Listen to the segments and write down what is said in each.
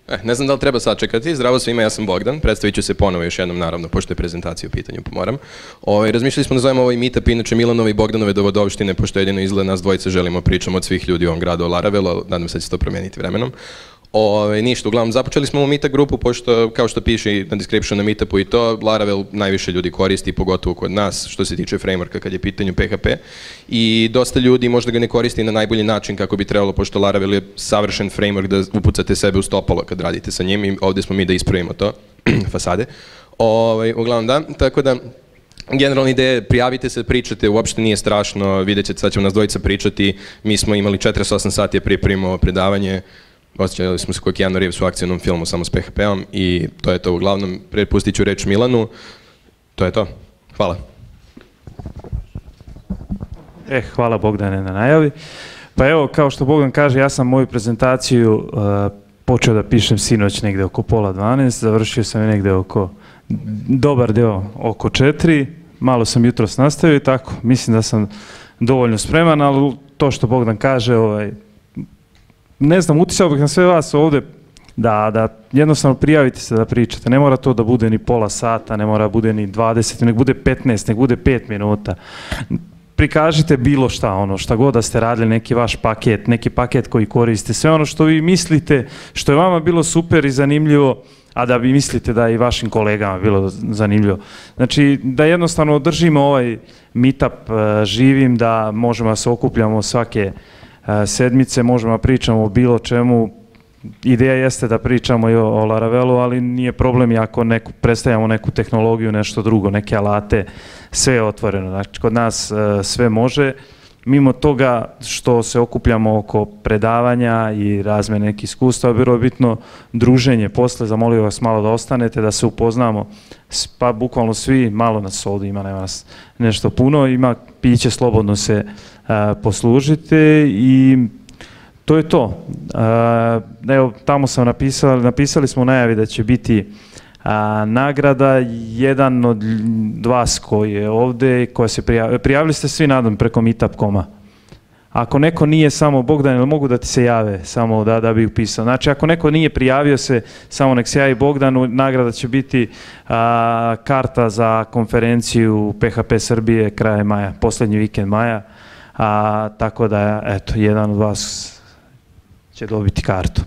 Ne znam da li treba sačekati. Zdravo svima, ja sam Bogdan. Predstavit ću se ponovo još jednom, naravno, pošto je prezentacija u pitanju, pomoram. Razmišljali smo da zovemo ovaj meetup, inače Milanove i Bogdanove dovodovštine, pošto jedino izgleda nas dvojice želimo pričamo od svih ljudi u ovom gradu o Laravelu, nadam se da će to promijeniti vremenom. Ništa, uglavnom započeli smo u meetup grupu, pošto, kao što piše na descriptionu na meetupu i to, Laravel najviše ljudi koristi, pogotovo kod nas, što se tiče frameworka kad je pitanju PHP. I dosta ljudi možda ga ne koristi na najbolji način kako bi trebalo, pošto Laravel je savršen framework da upucate sebe u stopalo kad radite sa njim i ovdje smo mi da ispravimo to, fasade. Uglavnom da, tako da, generalna ideja je prijavite se, pričate, uopšte nije strašno, vidjet ćete, sad ćemo nas dvojica pričati, mi smo imali 48 sati pripremimo predavanje, osjećali smo se kao Keanu Reeves u akcijnom filmu samo s PHP-om i to je to uglavnom. Prepustit ću reč Milanu. To je to. Hvala. Hvala Bogdane na najavi. Pa evo, kao što Bogdan kaže, ja sam moju prezentaciju počeo da pišem sinoć negde oko 11:30, završio sam je negde oko, dobar deo oko 4, malo sam jutros nastavio i tako, mislim da sam dovoljno spreman, ali to što Bogdan kaže, ne znam, utisao bih na sve vas ovde da jednostavno prijavite se da pričate. Ne mora to da bude ni pola sata, ne mora bude ni 20, nek bude 15, nek bude 5 minuta. Prikažite bilo šta, šta god da ste radili, neki vaš paket, neki paket koji koristite, sve ono što vi mislite, što je vama bilo super i zanimljivo, a da vi mislite da je i vašim kolegama bilo zanimljivo. Znači, da jednostavno održimo ovaj meetup živim, da možemo da se okupljamo svake sedmice, možemo da pričamo o bilo čemu. Ideja jeste da pričamo i o Laravelu, ali nije problem i ako predstavljamo neku tehnologiju, nešto drugo, neke alate, sve je otvoreno. Znači, kod nas sve može. Mimo toga što se okupljamo oko predavanja i razmene nekih iskustva, bilo je bitno druženje posle, zamolio vas malo da ostanete, da se upoznamo, pa bukvalno svi, malo nas ovdje ima, nema nas nešto puno, ima piće, slobodno se poslužite i to je to. Evo, tamo sam napisali smo u najavi da će biti nagrada, jedan od vas koji je ovde, koja se prijavili ste svi nadam preko meetup.com-a. Ako neko nije samo, Bogdan, ili mogu da ti se jave, samo da bi upisao. Znači, ako neko nije prijavio se, samo nek se javi Bogdanu, nagrada će biti karta za konferenciju PHP Srbije kraje maja, poslednji vikend maja, tako da, eto, jedan od vas će dobiti kartu.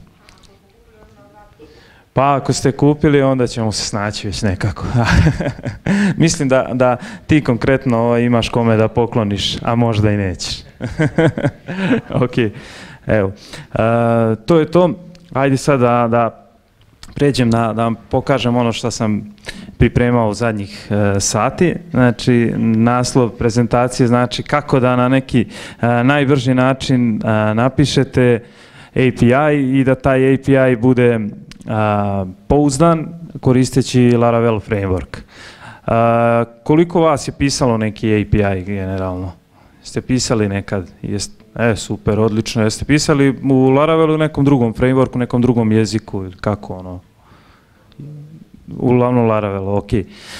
Pa ako ste kupili, onda ćemo se snaći već nekako. Mislim da ti konkretno imaš kome da pokloniš, a možda i nećeš. Ok, evo. To je to. Ajde sad da pređem da vam pokažem ono što sam pripremao u zadnjih sati. Znači, naslov prezentacije znači kako da na neki najbrži način napišete API i da taj API bude pouzdan koristeći Laravel framework. Koliko vas je pisalo neki API generalno? Jeste pisali nekad? Super, odlično. Jeste pisali u Laravelu nekom drugom frameworku, nekom drugom jeziku ili kako ono? Uglavnom Laravel, ok.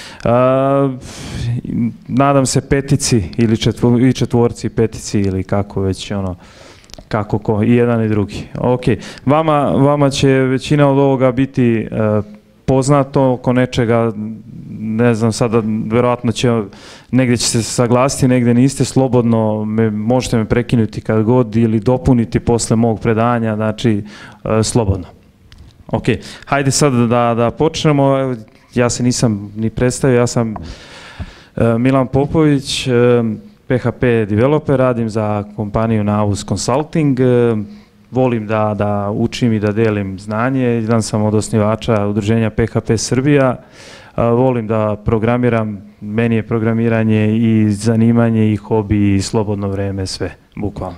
Nadam se petici ili četvorci petici ili kako već ono, kako ko, i jedan i drugi. Ok, vama će većina od ovoga biti poznato oko nečega, ne znam sada, verovatno će, negdje će se saglasiti, negdje niste, slobodno možete me prekinuti kad god ili dopuniti posle mog predanja, znači slobodno. Ok, hajde sad da počnemo, ja se nisam ni predstavio, ja sam Milan Popović, PHP developer, radim za kompaniju Naus Consulting, volim da učim i da delim znanje, jedan sam od osnivača udruženja PHP Srbija, volim da programiram, meni je programiranje i zanimanje i hobi i slobodno vreme, sve, bukvalno.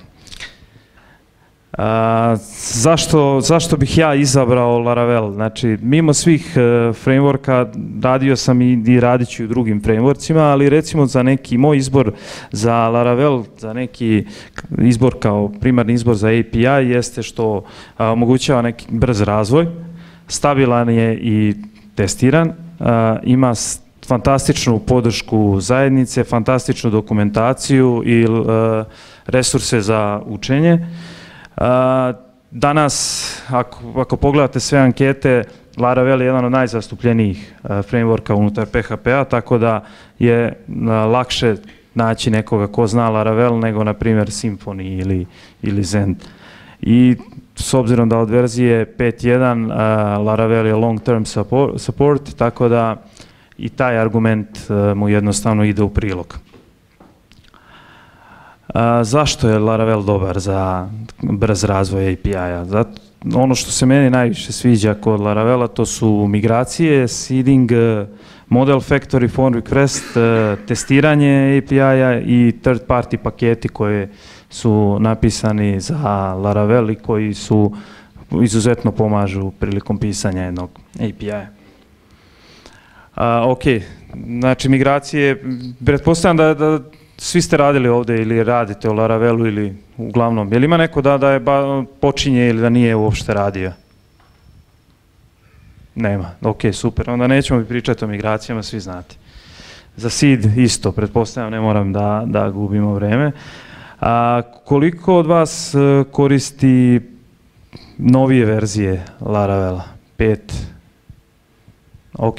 Zašto bih ja izabrao Laravel? Znači, mimo svih frameworka radio sam i radit ću u drugim frameworkcima, ali recimo za neki moj izbor za Laravel, za neki izbor kao primarni izbor za API jeste što omogućava neki brz razvoj, stabilan je i testiran, ima fantastičnu podršku zajednice, fantastičnu dokumentaciju i resurse za učenje. danas, ako pogledate sve ankete, Laravel je jedan od najzastupljenijih frameworka unutar PHP-a, tako da je lakše naći nekoga ko zna Laravel nego, na primjer, Symfony ili Zend. I s obzirom da od verzije 5.1 Laravel je long term support, tako da i taj argument mu jednostavno ide u prilog. Zašto je Laravel dobar za brz razvoj API-a? Ono što se meni najviše sviđa kod Laravela to su migracije, seeding, model factory, form request, testiranje API-a i third party paketi koje su napisani za Laravel i koji su izuzetno pomažu prilikom pisanja jednog API-a. Ok, znači migracije, pretpostavljam da svi ste radili ovdje ili radite u Laravelu ili uglavnom. Je li ima neko da je počinje ili da nije uopšte radio? Nema. Ok, super. Onda nećemo pričati o migracijama, svi znate. Za seed isto, pretpostavljam, ne moram da gubimo vreme. Koliko od vas koristi novije verzije Laravela? 5? Ok.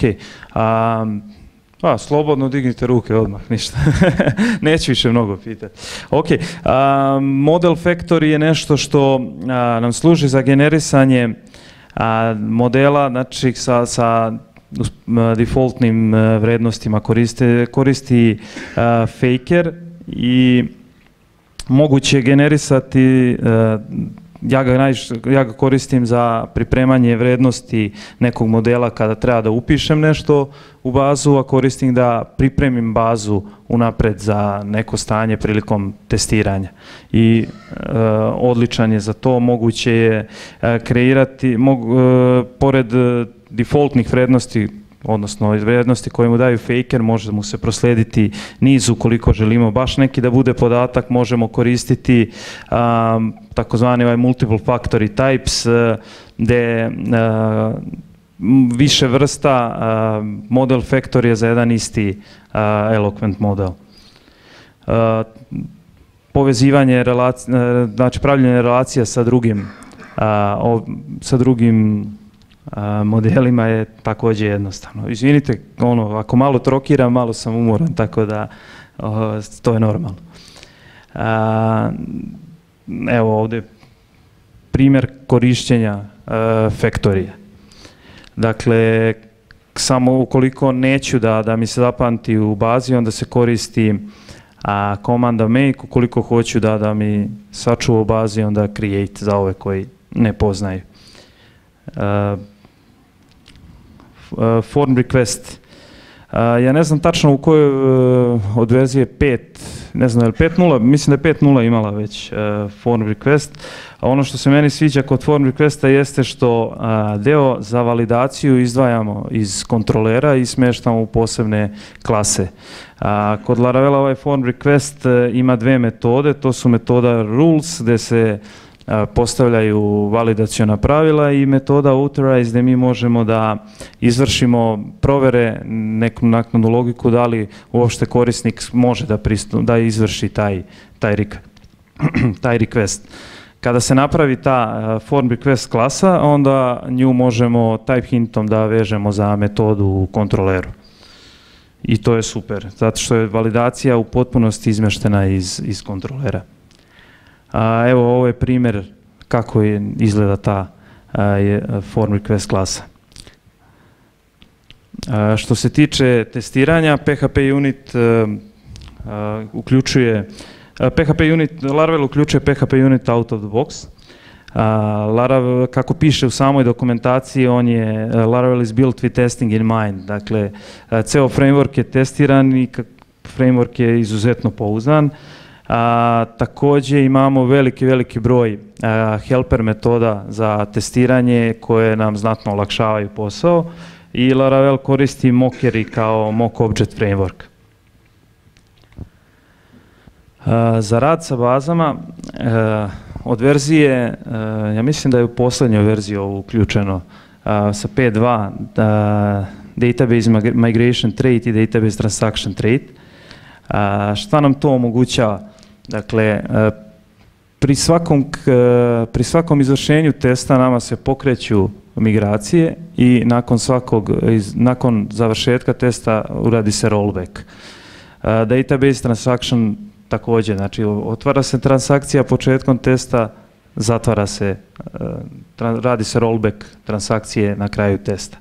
Slobodno dignite ruke odmah, ništa. Neću više mnogo pitati. Ok, model factory je nešto što nam služi za generisanje modela, znači sa defaultnim vrednostima koristi faker i moguće je generisati, ja ga koristim za pripremanje vrednosti nekog modela kada treba da upišem nešto u bazu, a koristim da pripremim bazu unapred za neko stanje prilikom testiranja. I odličan je za to, moguće je kreirati, pored defaultnih vrednosti, odnosno vrednosti koje mu daju faker, može mu se proslediti niz ukoliko želimo baš neki da bude podatak, možemo koristiti takozvani multiple factory types, gde više vrsta model factor je za jedan isti eloquent model. Povezivanje, znači pravljenje relacija sa drugim modelima je također jednostavno. Izvinite, ako malo trokiram, malo sam umoran, tako da to je normalno. Evo ovdje primjer korištenja factorija. Dakle, samo ukoliko neću da mi se zapamti u bazi, onda se koristi komanda make, ukoliko hoću da mi sačuva u bazi, onda create za ove koji ne poznaju. Form request. Ja ne znam tačno u kojoj od verzije 5, ne znam je li 5.0, mislim da je 5.0 imala već form request. A ono što se meni sviđa kod form requesta jeste što deo za validaciju izdvajamo iz kontrolera i smještamo u posebne klase. Kod Laravela ovaj form request ima dve metode, to su metoda rules gdje se postavljaju validaciona pravila i metoda authorize gdje mi možemo da izvršimo provere, neku naknadnu logiku da li uopšte korisnik može da izvrši taj request. Kada se napravi ta form request klasa, onda nju možemo type hintom da vežemo za metodu u kontroleru. I to je super, zato što je validacija u potpunosti izmeštena iz kontrolera. Evo ovo je primjer kako izgleda ta form request klasa. Što se tiče testiranja, PHP unit uključuje Laravel uključuje PHP unit out of the box. Laravel, kako piše u samoj dokumentaciji, Laravel is built with testing in mind. Dakle, ceo framework je testiran i framework je izuzetno pouzdan. Također imamo veliki broj helper metoda za testiranje koje nam znatno olakšavaju posao i Laravel koristi Mockeri kao mock object framework. Za rad sa bazama od verzije, ja mislim da je u posljednjoj verziji ovo uključeno sa 5.2 database migration trait i database transaction trait. Šta nam to omogućava? Dakle, pri svakom izvršenju testa nama se pokreću migracije i nakon završetka testa uradi se rollback. Database transaction također, znači otvara se transakcija početkom testa, zatvara se, radi se rollback transakcije na kraju testa.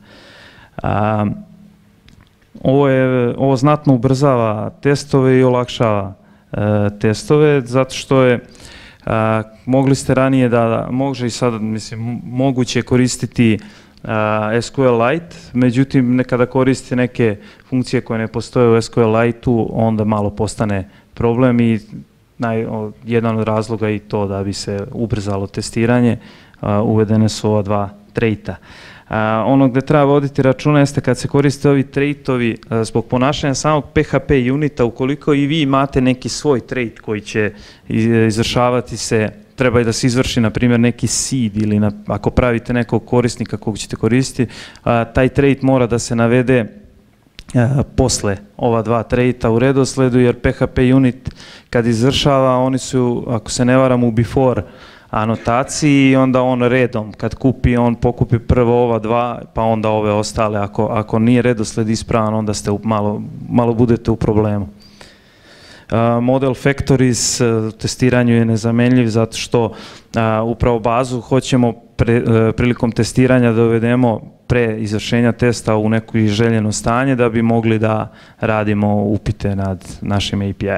Ovo znatno ubrzava testove i olakšava testove, zato što je mogli ste ranije može i sad, mislim, moguće koristiti SQLite, međutim nekada koristite neke funkcije koje ne postoje u SQLite-u, onda malo postane problem i jedan od razloga je i to da bi se ubrzalo testiranje, uvedene su ova dva traita. Ono gde treba voditi računa jeste kad se koriste ovi traitovi zbog ponašanja samog PHP unita, ukoliko i vi imate neki svoj trait koji će izvršavati se, treba i da se izvrši na primjer neki seed ili ako pravite nekog korisnika kog ćete koristiti, taj trait mora da se navede posle ova dva traita u redosledu, jer PHP unit kad izvršava, oni su, ako se ne varam, u before anotaciji i onda on redom, kad kupi, on pokupi prvo ova dva, pa onda ove ostale. Ako nije redosled ispravan, onda ste malo budete u problemu. Model factories u testiranju je nezamenljiv zato što upravo bazu hoćemo prilikom testiranja dovedemo pre izvršenja testa u neko željeno stanje da bi mogli da radimo upite nad našim API-a.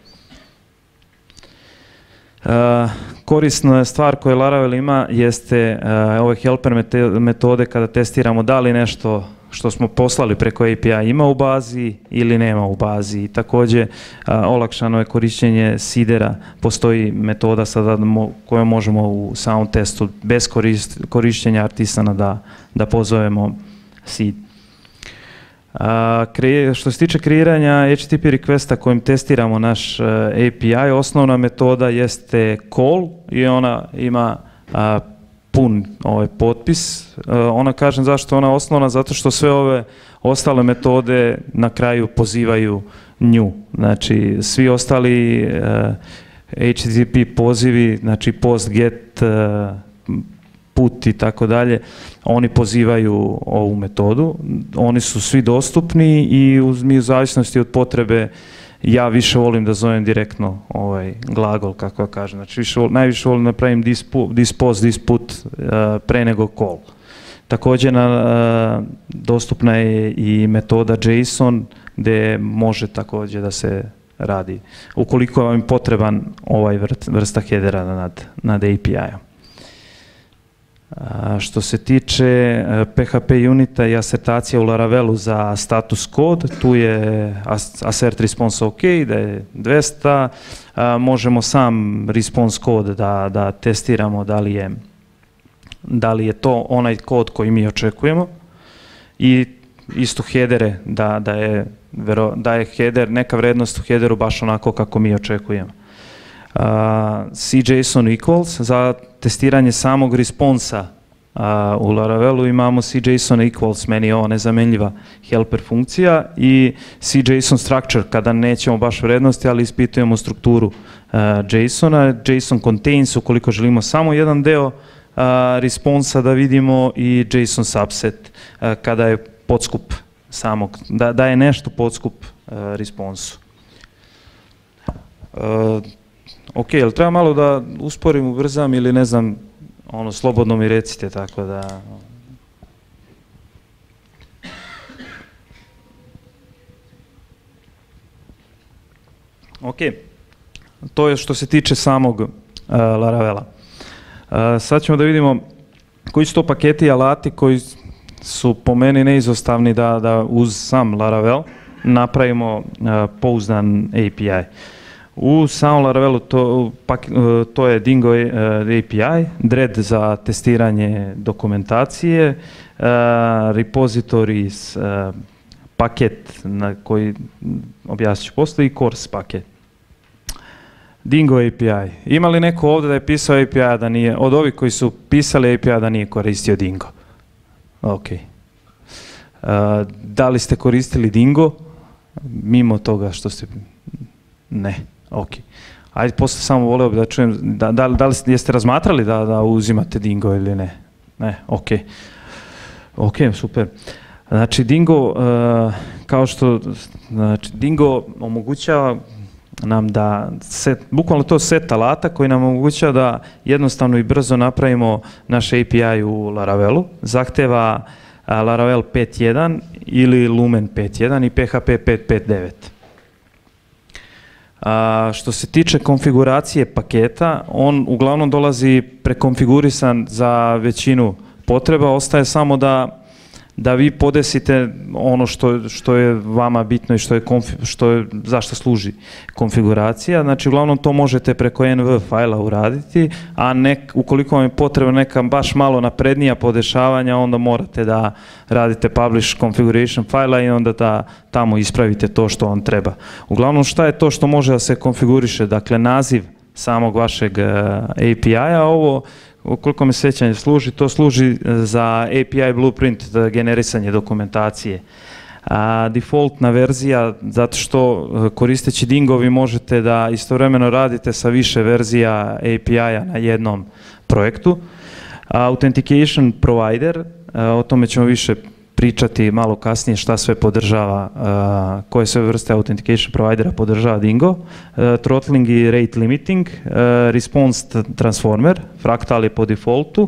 Korisna stvar koju Laravel ima jeste ove helper metode kada testiramo da li nešto što smo poslali preko API ima u bazi ili nema u bazi. Također olakšano je korišćenje seedera, postoji metoda sada koju možemo u samom testu bez korišćenja artisana da pozovemo seed. Što se tiče kreiranja HTTP requesta kojim testiramo naš API, osnovna metoda jeste call i ona ima pun potpis. Ona, kažem zašto ona osnovna, zato što sve ove ostale metode na kraju pozivaju nju. Znači svi ostali HTTP pozivi, znači post, get, put i tako dalje, oni pozivaju ovu metodu. Oni su svi dostupni i mi u zavisnosti od potrebe ja više volim da zovem direktno glagol, kako ja kažem. Znači najviše volim da napravim this post, this put pre nego call. Također dostupna je i metoda JSON gde može također da se radi ukoliko vam je potreban ovaj vrsta headera nad API-om. Što se tiče PHP unita i asertacija u Laravelu za status kod, tu je assert response ok, da je 200, možemo sam response kod da testiramo da li je to onaj kod koji mi očekujemo i isto headere, da je header, neka vrednost u headeru baš onako kako mi očekujemo. CJSON equals za testiranje samog responsa u Laravelu imamo CJSON equals, meni je ovo nezamenljiva helper funkcija, i CJSON structure kada nećemo baš vrednosti, ali ispitujemo strukturu JSON-a. JSON contains ukoliko želimo samo jedan deo responsa da vidimo i JSON subset kada je podskup samog, da je nešto podskup responsu. Ok, jel treba malo da usporim, ubrzam ili ne znam, slobodno mi recite, tako da... Ok, to je što se tiče samog Laravela. Sad ćemo da vidimo koji su to paketi i alati koji su po meni neizostavni da uz sam Laravel napravimo pouzdan API. U samom Laravelu to je Dingo API, Dread za testiranje dokumentacije, repositories paket na koji objasnit ću poslije i course paket. Dingo API. Ima li neko ovdje da je pisao API da nije, od ovih koji su pisali API da nije koristio Dingo? Ok. Da li ste koristili Dingo? Mimo toga što ste... Ne. Ok. Ajde, posle samo voleo bi da čujem, da li jeste razmatrali da uzimate Dingo ili ne? Ne, okej. Okej, super. Znači, Dingo, Dingo omogućava nam da, bukvalno to set alata koji nam omogućava da jednostavno i brzo napravimo naš API u Laravelu. Zahteva Laravel 5.1 ili Lumen 5.1 i PHP 5.9. Što se tiče konfiguracije paketa, on uglavnom dolazi prekonfigurisan za većinu potreba, ostaje samo da vi podesite ono što je vama bitno i zašto služi konfiguracija. Znači, uglavnom to možete preko env fajla uraditi, a ukoliko vam je potrebna neka baš malo naprednija podešavanja, onda morate da radite publish configuration fajla i onda da tamo ispravite to što vam treba. Uglavnom, šta je to što može da se konfiguriše? Dakle, naziv samog vašeg API-a, ovo ukoliko me sećanje služi, to služi za API blueprint, za generisanje dokumentacije. Defaultna verzija, zato što koristeći Dingo vi možete da istovremeno radite sa više verzija API-a na jednom projektu. Authentication provider, o tome ćemo više pričati malo kasnije šta sve podržava, koje sve vrste authentication providera podržava Dingo, throttling i rate limiting, response transformer, fraktal je po defaultu,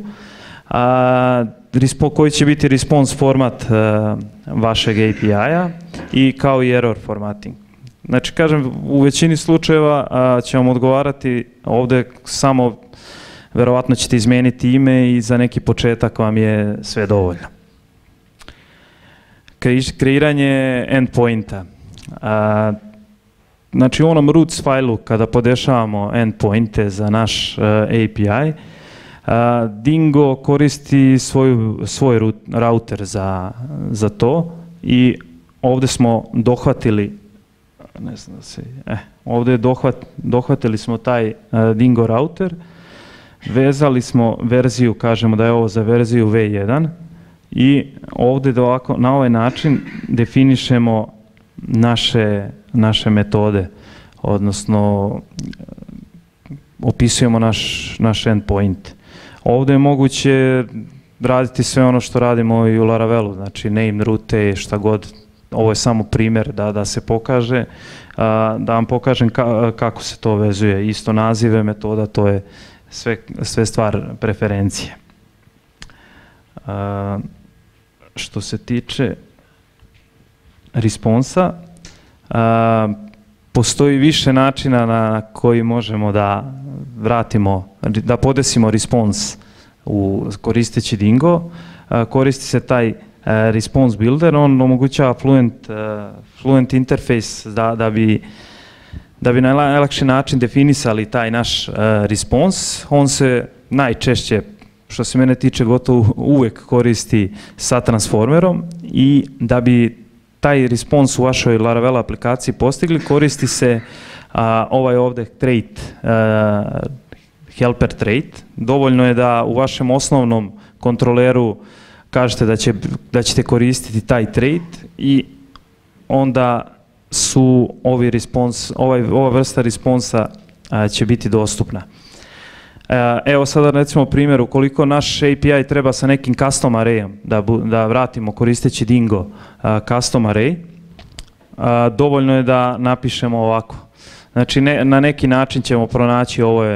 koji će biti response format vašeg API-a i kao i error formatting. Znači, kažem, u većini slučajeva će vam odgovarati ovde samo, verovatno ćete izmeniti ime i za neki početak vam je sve dovoljno. Kreiranje endpointa. Znači, u onom roots fajlu kada podešavamo endpointe za naš API, Dingo koristi svoj router za to i ovde smo dohvatili, ne znam da se, ovde dohvatili smo taj Dingo router, vezali smo verziju, kažemo da je ovo za verziju V1, i ovde na ovaj način definišemo naše metode, odnosno opisujemo naš endpoint. Ovde je moguće raditi sve ono što radimo i u Laravelu, znači name, route, šta god. Ovo je samo primer da se pokaže, da vam pokažem kako se to vezuje. Isto nazive metoda, to je sve stvar preferencije. Što se tiče responsa, postoji više načina na koji možemo da da podesimo respons koristeći Dingo. Koristi se taj response builder, on omogućava fluent interface da bi na najlakši način definisali taj naš respons. On se najčešće, što se mene tiče, gotovo uvek koristi sa transformerom i da bi taj respons u vašoj Laravel aplikaciji postigli, koristi se ovaj ovde trait, helper trait. Dovoljno je da u vašem osnovnom kontroleru kažete da ćete koristiti taj trait i onda su ova vrsta responsa će biti dostupna. Evo sada recimo primjer, ukoliko naš API treba sa nekim custom arrayom da vratimo koristeći Dingo custom array, dovoljno je da napišemo ovako. Znači na neki način ćemo pronaći ovo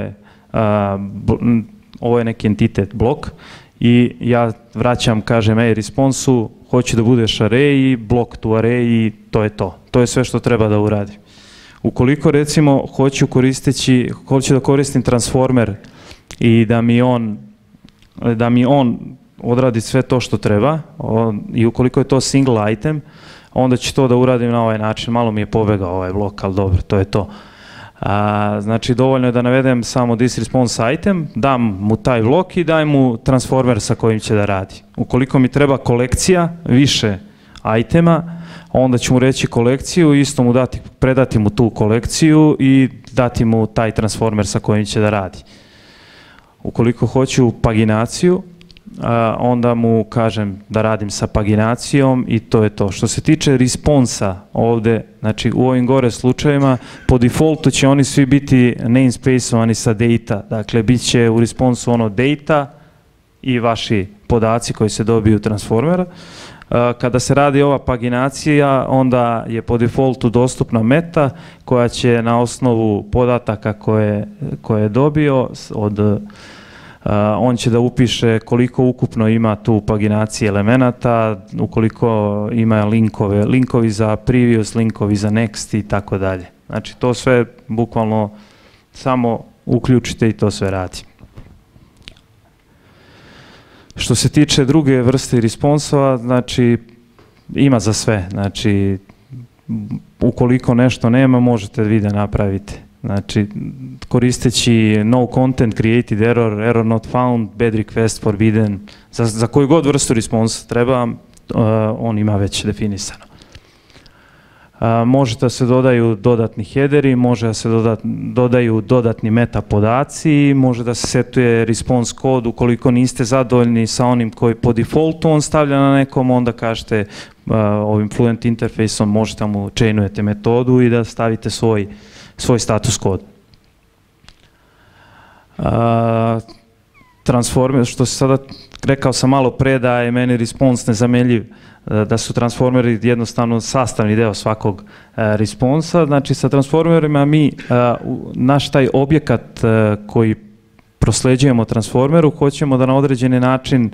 je neki entitet blok i ja vraćam, kažem, responsu, hoću da budeš array i block to array i to je to. To je sve što treba da uradim. Ukoliko recimo hoću da koristim transformer i da mi on odradi sve to što treba i ukoliko je to single item, onda ću to da uradim na ovaj način. Malo mi je pobegao ovaj blok, ali dobro, to je to. Znači, dovoljno je da navedem samo this response item, dam mu taj blok i daj mu transformer sa kojim će da radi. Ukoliko mi treba kolekcija, više itema, onda ću mu reći kolekciju, isto mu predati mu tu kolekciju i dati mu taj transformer sa kojim će da radi. Ukoliko hoću paginaciju, onda mu kažem da radim sa paginacijom i to je to. Što se tiče responsa ovde, znači u ovim gore slučajevima, po defaultu će oni svi biti namespace-ovani sa data, dakle bit će u responsu ono data i vaši podaci koji se dobiju u transformera. Kada se radi ova paginacija, onda je po defaultu dostupna meta koja će na osnovu podataka koje je dobio on će da upiše koliko ukupno ima tu paginacije elemenata, ukoliko ima linkovi za previous, linkovi za next i tako dalje. Znači to sve bukvalno samo uključite i to sve radi. Što se tiče druge vrste responsova, znači ima za sve. Znači ukoliko nešto nema, možete vi da napravite. Znači, koristeći no content created error, error not found, bad request forbidden, za koju god vrstu responsa treba, on ima već definisano. Može da se dodaju dodatni headeri, može da se dodaju dodatni meta podaci, može da se setuje response kod ukoliko niste zadovoljni sa onim koji po defaultu on stavlja na nekom, onda kažete ovim Fluent interfejsom možete mu chainujete metodu i da stavite svoj status kod. Transformer, što se sada rekao sam malo pre da je meni response nezamenljiv, da su transformeri jednostavno sastavni deo svakog responsa. Znači sa transformerima mi naš taj objekat koji prosleđujemo transformeru hoćemo da na određeni način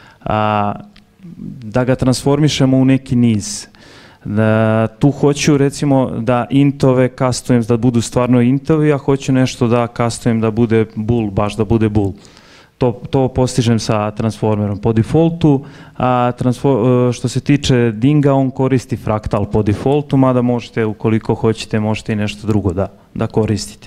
da ga transformišemo u neki niz. Tu hoću recimo da intove kastujem da budu stvarno intovi, a hoću nešto da kastujem da bude bool, baš da bude bool. To postižem sa transformerom po defaultu, a što se tiče Dinga, on koristi fraktal po defaultu, mada možete, ukoliko hoćete, možete i nešto drugo da koristite.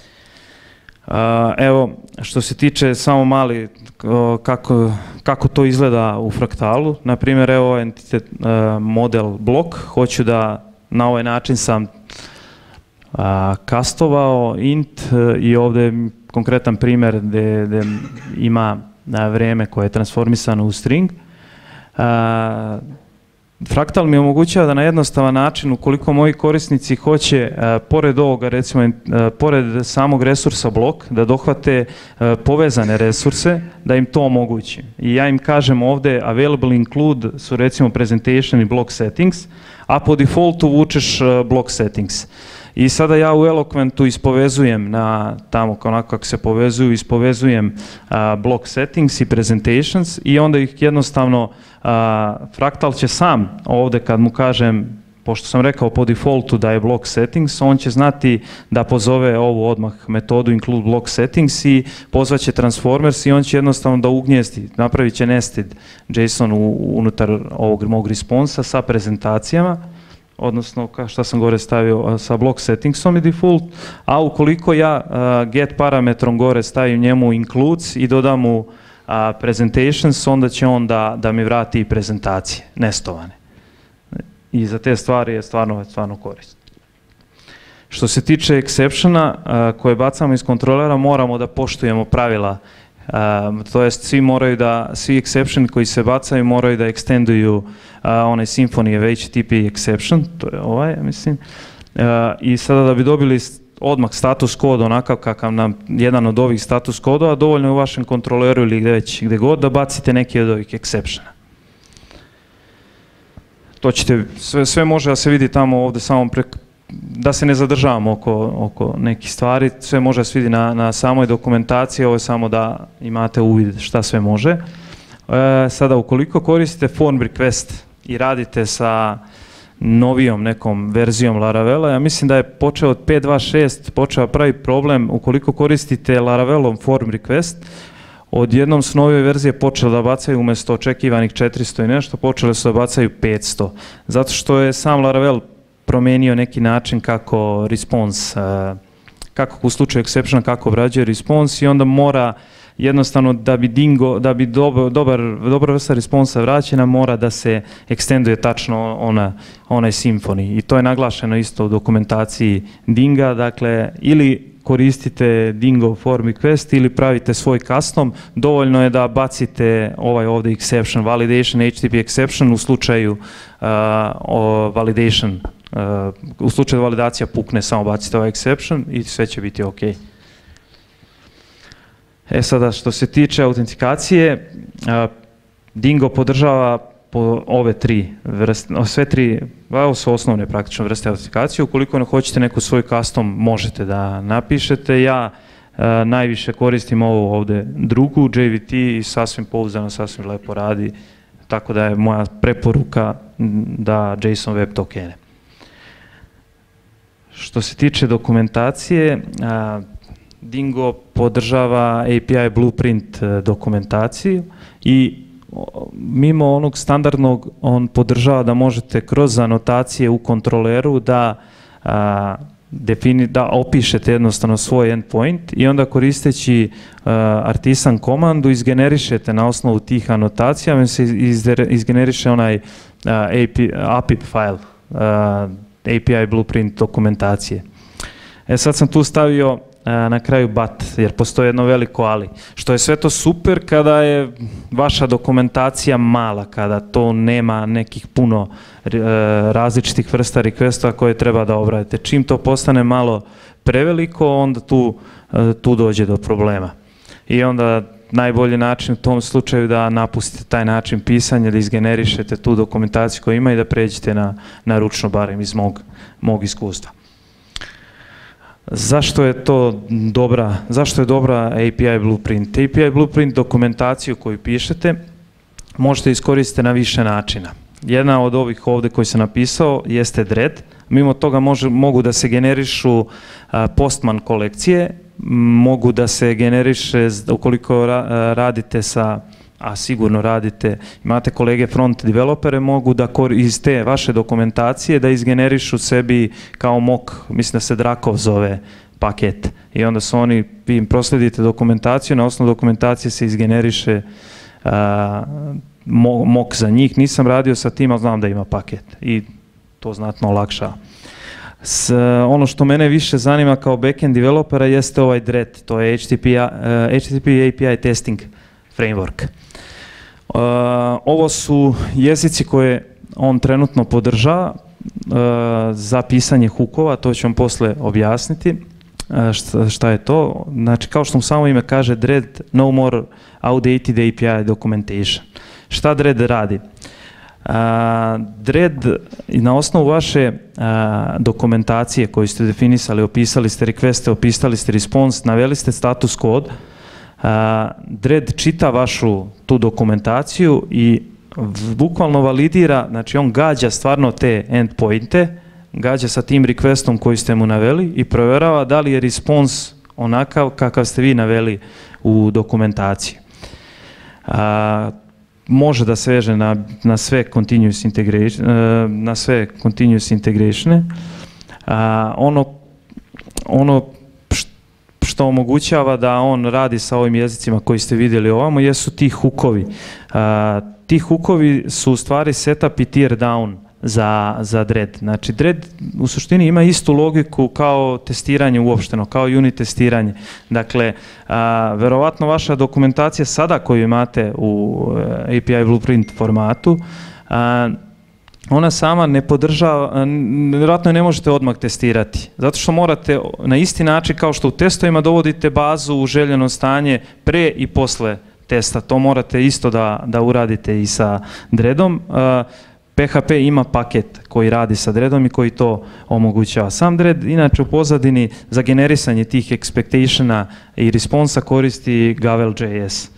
Evo, što se tiče samo mali kako to izgleda u fraktalu, na primjer, evo entitet model blok, hoću da na ovaj način sam kastovao int i ovde konkretan primjer gde ima vreme koje je transformisano u string. Fraktal mi omogućava da na jednostavan način, ukoliko moji korisnici hoće, pored ovoga, recimo, pored samog resursa blok, da dohvate povezane resurse, da im to omogućim. I ja im kažem ovde, available include su recimo presentation i block settings, a po defaultu vučeš block settings. I sada ja u Eloquentu ispovezujem tamo onako kako se povezuju, ispovezujem block settings i presentations i onda ih jednostavno fraktal će sam ovde kad mu kažem, pošto sam rekao po defaultu da je block settings, on će znati da pozove ovu odmah metodu include block settings i pozvaće transformers i on će jednostavno da ugnjesti, napravit će nested JSON unutar ovog mog responsa sa prezentacijama, odnosno što sam gore stavio sa block settingsom i default, a ukoliko ja get parametrom gore stavim njemu includes i dodam mu presentations, onda će on da mi vrati prezentacije, nestovane. I za te stvari je stvarno korisno. Što se tiče exceptiona koje bacamo iz kontrolera, moramo da poštujemo pravila. To jest svi exception koji se bacaju moraju da extenduju onaj Symfony HTTP exception, to je ovaj, mislim. I sada da bi dobili odmah status kod onakav kakav nam jedan od ovih status kodova, dovoljno je u vašem kontroleru ili gde god da bacite neki od ovih exceptiona. To ćete, sve može da se vidi tamo ovde samo da se ne zadržavamo oko nekih stvari, sve može da se vidi na samoj dokumentaciji, ovo je samo da imate uvid šta sve može. Sada, ukoliko koristite form request i radite sa novijom nekom verzijom Laravela, ja mislim da je počeo od 5.2.6, počeo pravi problem, ukoliko koristite Laravelom form request, odjednom s nove verzije počeli da bacaju umesto očekivanih 400 i nešto, počeli su da bacaju 500, zato što je sam Laravel promenio neki način kako response, kako u slučaju exceptiona, kako obrađuje response i onda mora jednostavno da bi dobra vrsta responsa vraćena, mora da se ekstenduje tačno onaj Symfony. I to je naglašeno isto u dokumentaciji Dinga, dakle, ili koristite Dingo form request ili pravite svoj custom, dovoljno je da bacite ovaj ovdje exception, validation, HTTP exception u slučaju validation, u slučaju validacija pukne, samo bacite ovaj exception i sve će biti ok. Sada što se tiče autentikacije, Dingo podržava ove tri vrste, sve tri, ovo su osnovne praktično vrste autentikacije. Ukoliko ne hoćete neku svoj custom, možete da napišete. Ja najviše koristim ovu ovdje drugu, JVT, i sasvim pouzdano, sasvim lepo radi, tako da je moja preporuka da JSON web tokene. Što se tiče dokumentacije, Dingo podržava API Blueprint dokumentaciju i mimo onog standardnog on podržava da možete kroz anotacije u kontroleru da opišete jednostavno svoj endpoint i onda koristeći artisan komandu izgenerišete na osnovu tih anotacija, vam se izgeneriše onaj API file, API Blueprint dokumentacije. Sad sam tu stavio na kraju but, jer postoji jedno veliko ali. Što je sve to super kada je vaša dokumentacija mala, kada to nema nekih puno različitih vrsta requesta koje treba da obradite. Čim to postane malo preveliko, onda tu dođe do problema. I onda najbolji način u tom slučaju da napustite taj način pisanja, da izgenerišete tu dokumentaciju koju ima i da pređete na ručno, barem iz mog iskustva. Zašto je dobra API Blueprint? API Blueprint dokumentaciju koju pišete možete iskoristiti na više načina. Jedna od ovih ovdje koji sam napisao jeste Dread. Mimo toga mogu da se generišu Postman kolekcije, mogu da se generiše, ukoliko radite a sigurno radite, imate kolege front developere, mogu da iz te vaše dokumentacije da izgenerišu sebi kao mock, mislim da se Drakov zove paket. I onda su oni, vi im prosledite dokumentaciju, na osnovu dokumentacije se izgeneriše mock za njih. Nisam radio sa tim, ali znam da ima paket i to znatno olakšava. Ono što mene više zanima kao backend developera jeste ovaj Dread, to je HTTP API testing framework. Ovo su jezici koje on trenutno podržava za pisanje hookova, to ću vam posle objasniti šta je to. Znači, kao što mu samo ime kaže, Dread no more outdated API documentation. Šta Dread radi? Dread na osnovu vaše dokumentacije koju ste definisali, opisali ste requeste, opisali ste response, naveli ste status kod, Dread čita vašu tu dokumentaciju i bukvalno validira, znači on gađa stvarno te endpointe, gađa sa tim requestom koji ste mu naveli i provjerava da li je response onakav kakav ste vi naveli u dokumentaciji. Može da se veže na sve continuous integration, ono što omogućava da on radi sa ovim jezicima koji ste vidjeli ovamo jesu ti hookovi. Ti hookovi su u stvari setup i tear down za Dread. Znači Dread u suštini ima istu logiku kao testiranje uopšteno, kao unit testiranje. Dakle, verovatno vaša dokumentacija sada koju imate u API Blueprint formatu, ona sama ne podržava, vjerojatno je ne možete odmah testirati, zato što morate na isti način kao što u testovima dovodite bazu u željeno stanje pre i posle testa, to morate isto da uradite i sa Dreadom. PHP ima paket koji radi sa Dreadom i koji to omogućava. Sam Dread, inače u pozadini za generisanje tih expectationa i responsa koristi Gavel.js.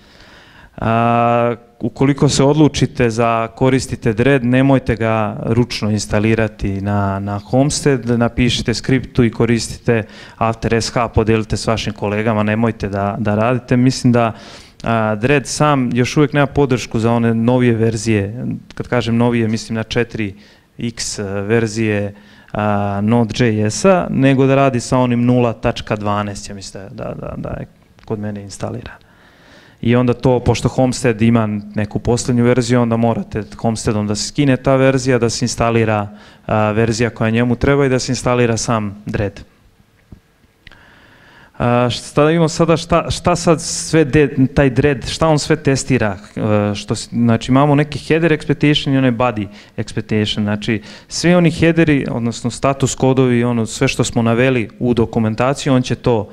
Ukoliko se odlučite za koristite Dread, nemojte ga ručno instalirati na Homestead, napišite skriptu i koristite AfterSH, podelite s vašim kolegama, nemojte da radite. Mislim da Dread sam još uvijek nema podršku za one novije verzije, kad kažem novije mislim na 4x verzije Node.js-a, nego da radi sa onim 0.12, ja mislim da je kod mene instaliran. I onda to, pošto Homestead ima neku posljednju verziju, onda morate Homesteadom da se skine ta verzija, da se instalira verzija koja njemu treba i da se instalira sam Dread. Šta imamo sada, šta sad sve taj dread, šta on sve testira? Znači imamo neki header expectation i onaj body expectation. Znači svi oni headeri, odnosno status kodovi, ono sve što smo naveli u dokumentaciji, on će to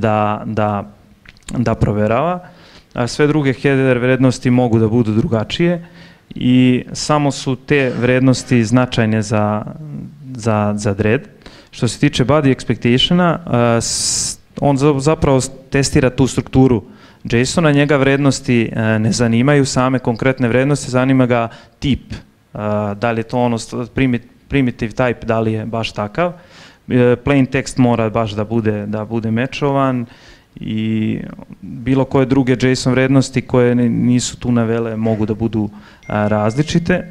da proverava. A sve druge header vrednosti mogu da budu drugačije i samo su te vrednosti značajne za dread. Što se tiče body expectationa, on zapravo testira tu strukturu JSON-a, njega vrednosti ne zanimaju, same konkretne vrednosti, zanima ga tip, da li je to ono primitive type, da li je baš takav, plain text mora baš da bude mečovan i bilo koje druge JSON vrednosti koje nisu tu navele mogu da budu različite.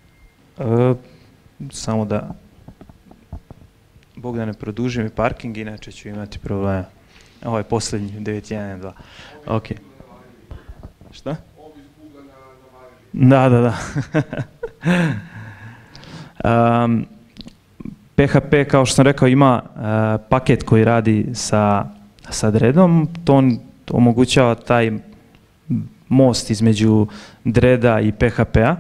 Samo da Bog da ne produži mi parking, inače ću imati problema. Ovo je posljednji, 9.1.2. Ok. Šta? Da. PHP, kao što sam rekao, ima paket koji radi sa dreadom. To omogućava taj most između dreada i PHP-a.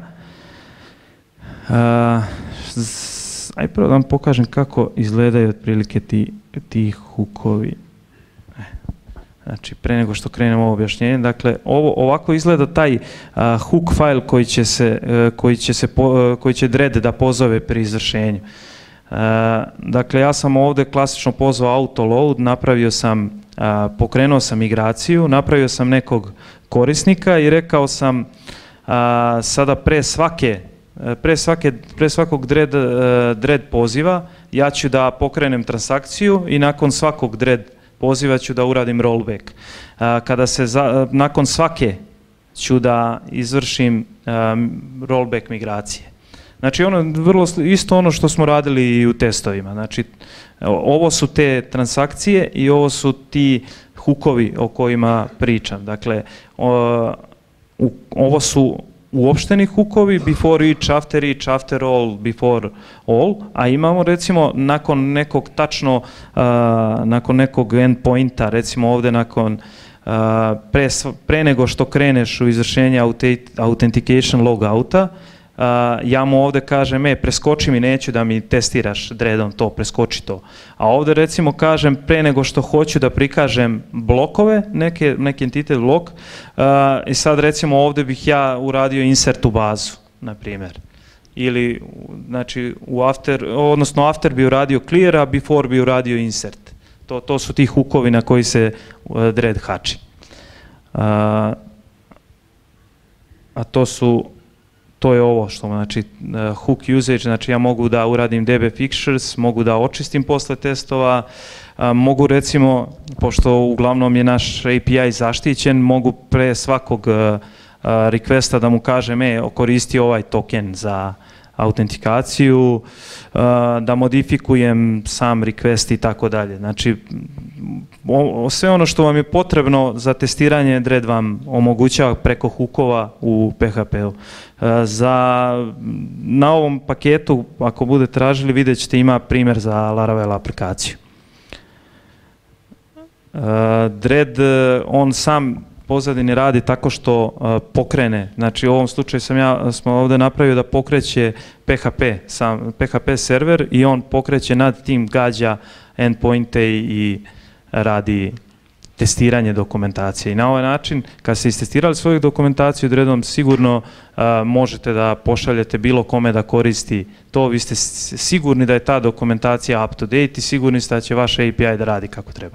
Ajde prvo da vam pokažem kako izgledaju otprilike ti hookovi. Znači, pre nego što krenemo ovo objašnjenje, dakle, ovako izgleda taj hook file koji će dread da pozove pri izvršenju. Dakle, ja sam ovdje klasično pozvao autoload, pokrenuo sam migraciju, napravio sam nekog korisnika i rekao sam sada pre svakog dread poziva ja ću da pokrenem transakciju i nakon svakog dread poziva ću da uradim rollback. Nakon svake ću da izvršim rollback migracije. Znači isto ono što smo radili i u testovima. Znači ovo su te transakcije i ovo su ti hookovi o kojima pričam. Dakle, ovo su uopšteni hookovi, before each, after all, before all, a imamo recimo nakon nekog endpointa, recimo ovdje pre nego što kreneš u izvršenje authentication logouta, ja mu ovdje kažem, preskoči mi, neću da mi testiraš dreadom to, preskoči to. A ovdje recimo kažem, pre nego što hoću da prikažem blokove, neki entitet blok, i sad recimo ovdje bih ja uradio insert u bazu, na primjer. Ili, znači, after bi uradio clear, a before bi uradio insert. To su ti hookovi na koji se dread hači. A to je ovo što, znači, hook usage, znači ja mogu da uradim DB fixtures, mogu da očistim posle testova, mogu recimo, pošto uglavnom je naš API zaštićen, mogu pre svakog requesta da mu kažem, koristi ovaj token za autentikaciju, da modifikujem sam request i tako dalje. Znači, sve ono što vam je potrebno za testiranje dread vam omogućava preko hookova u PHP-u. Na ovom paketu, ako budete tražili, vidjet ćete ima primjer za Laravel aplikaciju. Dread, on sam pozadini radi tako što pokrene, znači u ovom slučaju smo ovdje napravio da pokreće PHP server i on pokreće nad tim, gađa endpointe i radi testiranje dokumentacije. I na ovaj način, kad ste istestirali svoju dokumentaciju dreadom, sigurno možete da pošaljete bilo kome da koristi to, vi ste sigurni da je ta dokumentacija up to date i sigurni ste da će vaš API da radi kako treba.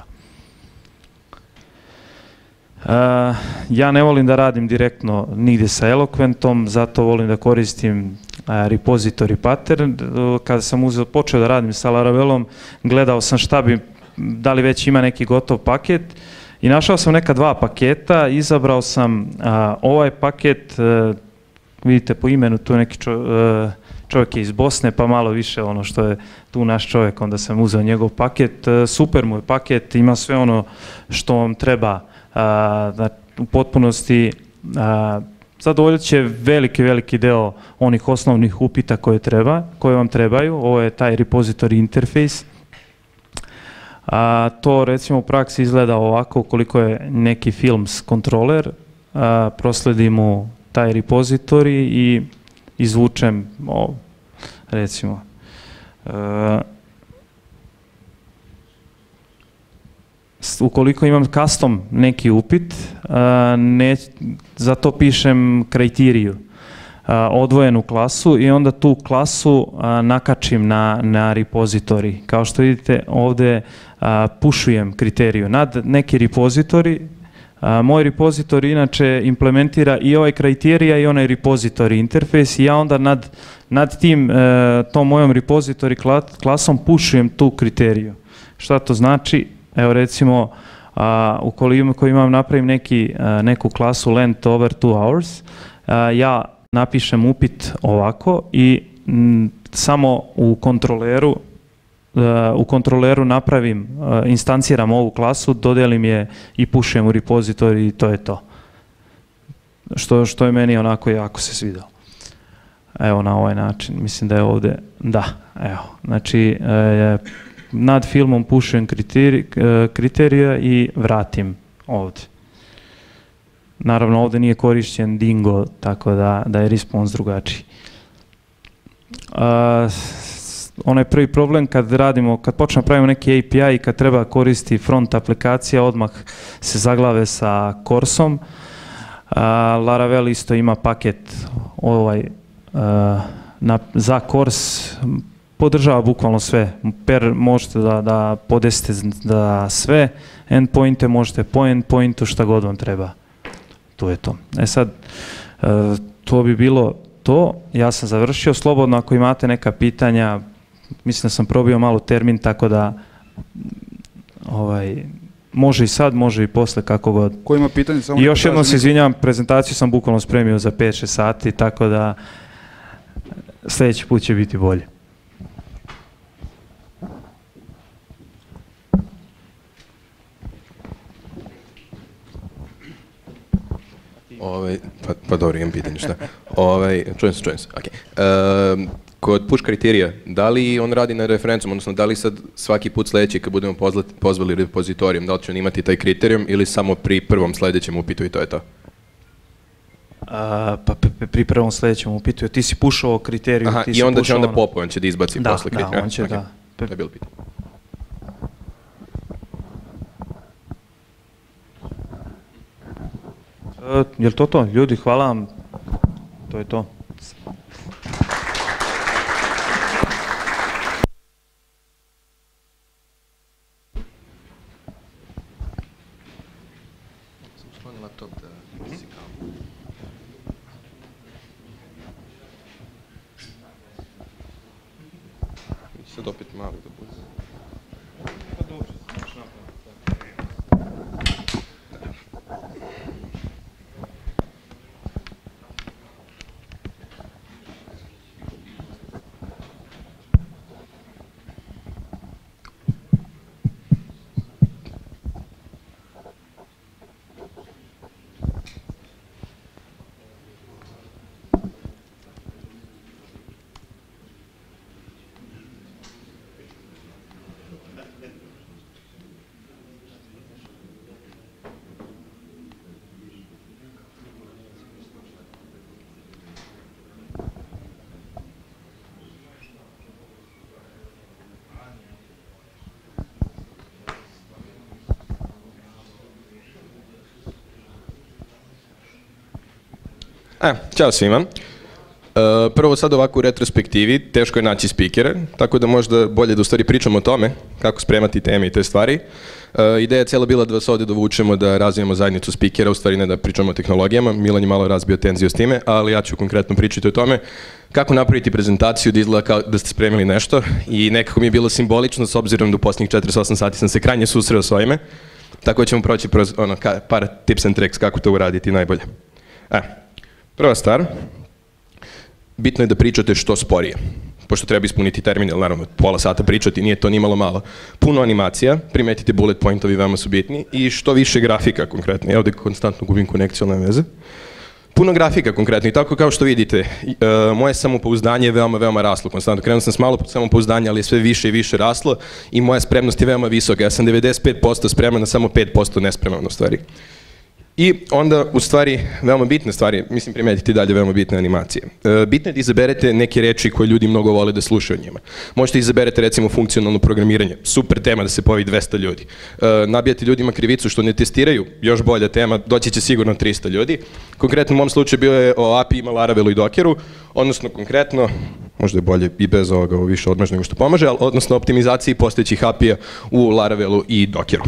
Ja ne volim da radim direktno nigdje sa Eloquentom, zato volim da koristim repository pattern. Kada sam počeo da radim sa Laravelom, gledao sam da li već ima neki gotov paket i našao sam neka dva paketa, izabrao sam ovaj paket, vidite po imenu tu neki čovjek je iz Bosne, pa malo više ono što je tu naš čovjek, onda sam uzeo njegov paket, super mu je paket, ima sve ono što vam treba, u potpunosti zadovoljit će veliki deo onih osnovnih upita koje vam trebaju. Ovo je taj repository interface. A to recimo u praksi izgleda ovako, ukoliko je neki films kontroler, prosledim mu taj repozitorij i izvučem recimo ukoliko imam custom neki upit, za to pišem kriteriju, odvojenu klasu i onda tu klasu nakačim na repozitorij. Kao što vidite ovdje pušujem kriteriju nad neki repozitorij. Moj repozitorij inače implementira i ovaj kriterija i onaj repozitorij interfejs i ja onda nad tom mojom repozitorij klasom pušujem tu kriteriju. Šta to znači? Evo recimo, ukoliko imam napravim neku klasu length over 2 hours, ja napišem upit ovako i samo u kontroleru napravim, instanciram ovu klasu, dodelim je i pušujem u repozitorij i to je to. Što je meni onako jako se svidjelo. Evo na ovaj način, mislim da je ovdje, da, evo, znači nad filmom pušujem kriterija i vratim ovdje. Naravno ovdje nije korišćen Dingo, tako da je respons drugačiji. Onaj prvi problem kad počnemo pravimo neki API i kad treba koristiti front aplikacija, odmah se zaglave sa Corsom. Laravel isto ima paket za Cors, podržava bukvalno sve. Možete da podesite da sve endpointe, možete po endpointu, šta god vam treba. To je to. Sad, to bi bilo to. Ja sam završio. Slobodno ako imate neka pitanja, mislim da sam probio malo termin, tako da može i sad, može i posle, kako god. Ko ima pitanje? I još jednom se izvinjavam, prezentaciju sam bukvalno spremio za 5-6 sati, tako da sljedeći put će biti bolje. Pa dobro, imam pitanje, šta? Čujem se. Okay. Kod push kriterija, da li on radi na referencom, odnosno da li sad svaki put sljedeći kad budemo pozvali repozitorijem, da li će on imati taj kriterijum ili samo pri prvom sljedećem upitu i to je to? Pa pri prvom sljedećem upitu, ti si pušao kriteriju. Aha, i onda će pop, on će da izbaci posle kriterija. Da, on će, da. To je bilo pitanje. Je li to? Ljudi, hvala vam. To je to. Sad opet mali da bude. Ćao svima. Prvo sad ovako u retrospektivi, teško je naći spikere, tako da možda bolje da u stvari pričamo o tome, kako spremati teme i te stvari. Ideja je cijela bila da vas ovdje dovučemo da razvijemo zajednicu spikera, u stvari ne da pričamo o tehnologijama. Milan je malo razbio tenziju s time, ali ja ću konkretno pričati o tome kako napraviti prezentaciju da izgleda kao da ste spremili nešto i nekako mi je bilo simbolično s obzirom da u posljednjih 48 sati sam se krajnje susreo s ovime, tako da ćemo proći par tips and tricks kako to uraditi najbolje. Prva stvar, bitno je da pričate što sporije, pošto treba ispuniti terminal, naravno pola sata pričati, nije to ni malo. Puno animacija, primetite bullet pointovi, veoma su bitni, i što više grafika konkretno. Ja ovdje konstantno gubim konekciju, nema veze. Puno grafika konkretno i tako kao što vidite, moje samopouzdanje je veoma, veoma raslo konstantno. Krenuo sam s malo samopouzdanja, ali je sve više i više raslo i moja spremnost je veoma visoka. Ja sam 95% spreman, na samo 5% nespreman u stvari. I onda, u stvari, veoma bitne stvari, mislim primetiti dalje veoma bitne animacije. Bitno je da izaberete neke reči koje ljudi mnogo vole da slušaju o njima. Možete izaberete recimo funkcionalno programiranje, super tema da se pojavi 200 ljudi. Nabijate ljudima krivicu što ne testiraju, još bolja tema, doći će sigurno 300 ljudi. Konkretno u mom slučaju bio je o API-ima, Laravelu i Dockeru, odnosno konkretno, možda je bolje i bez ovoga, ovo više odmaže nego što pomaže, ali odnosno optimizaciji postojećih API-a u Laravelu i Dockeru.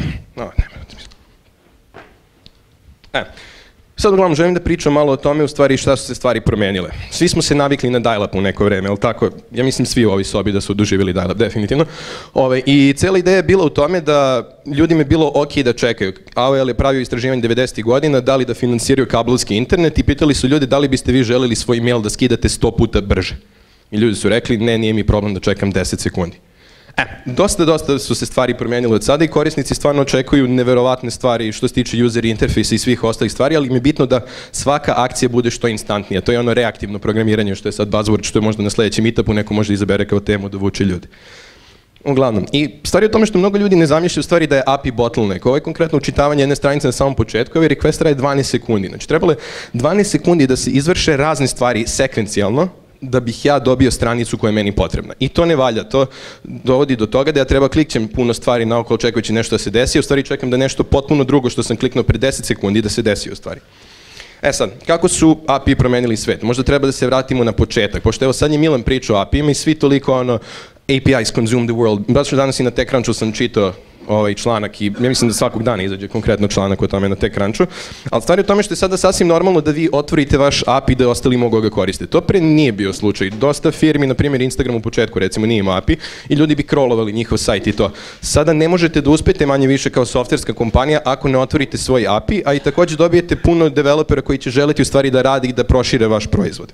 Sad uglavnom želim da pričam malo o tome u stvari šta su se stvari promenile. Svi smo se navikli na dial-up u neko vreme, ali tako? Ja mislim svi u ovoj sobi da su doživjeli dial-up, definitivno. I cijela ideja je bila u tome da ljudima je bilo ok da čekaju. AOL je pravio istraživanje 90. godina, da li da finansiraju kablovski internet i pitali su ljudi da li biste vi želeli svoj mail da skidate 100 puta brže. I ljudi su rekli ne, nije mi problem da čekam 10 sekundi. Dosta su se stvari promijenile od sada i korisnici stvarno očekuju neverovatne stvari što se tiče user interfejsa i svih ostalih stvari, ali mi je bitno da svaka akcija bude što instantnija. To je ono reaktivno programiranje što je sad buzzword, što je možda na sljedećem meetupu neko može izabere kao temu da vuče ljudi. Uglavnom, i stvari je o tome što mnogo ljudi ne zamišljaju u stvari da je API bottleneck. Ovo je konkretno učitavanje jedne stranice na samom početku, ovaj request traje 12 sekundi. Znači trebalo je 12 sekundi da se izvrše razne stvari sekvencijalno, da bih ja dobio stranicu koja je meni potrebna. I to ne valja, to dovodi do toga da ja treba klikćem puno stvari naokolo čekajući nešto da se desi, u stvari čekam da nešto potpuno drugo što sam kliknuo pre 10 sekundi da se desi u stvari. Sad, kako su API promenili svet? Možda treba da se vratimo na početak, pošto evo sad je Milan pričao o API-ima i svi toliko APIs consume the world. Baš danas i na TechCrunchu sam čitao ovaj članak i ja mislim da svakog dana izađe konkretno članak o tome na TechCrunchu, ali stvar je u tome što je sada sasvim normalno da vi otvorite vaš API da ostali mogu ga koristiti. To pre nije bio slučaj. Dosta firmi, na primjer Instagram u početku recimo nije imao API i ljudi bi crawlovali njihov sajt i to. Sada ne možete da uspete manje više kao softverska kompanija ako ne otvorite svoj API, a i također dobijete puno developera koji će želeti u stvari da radi i da prošire vaš proizvod.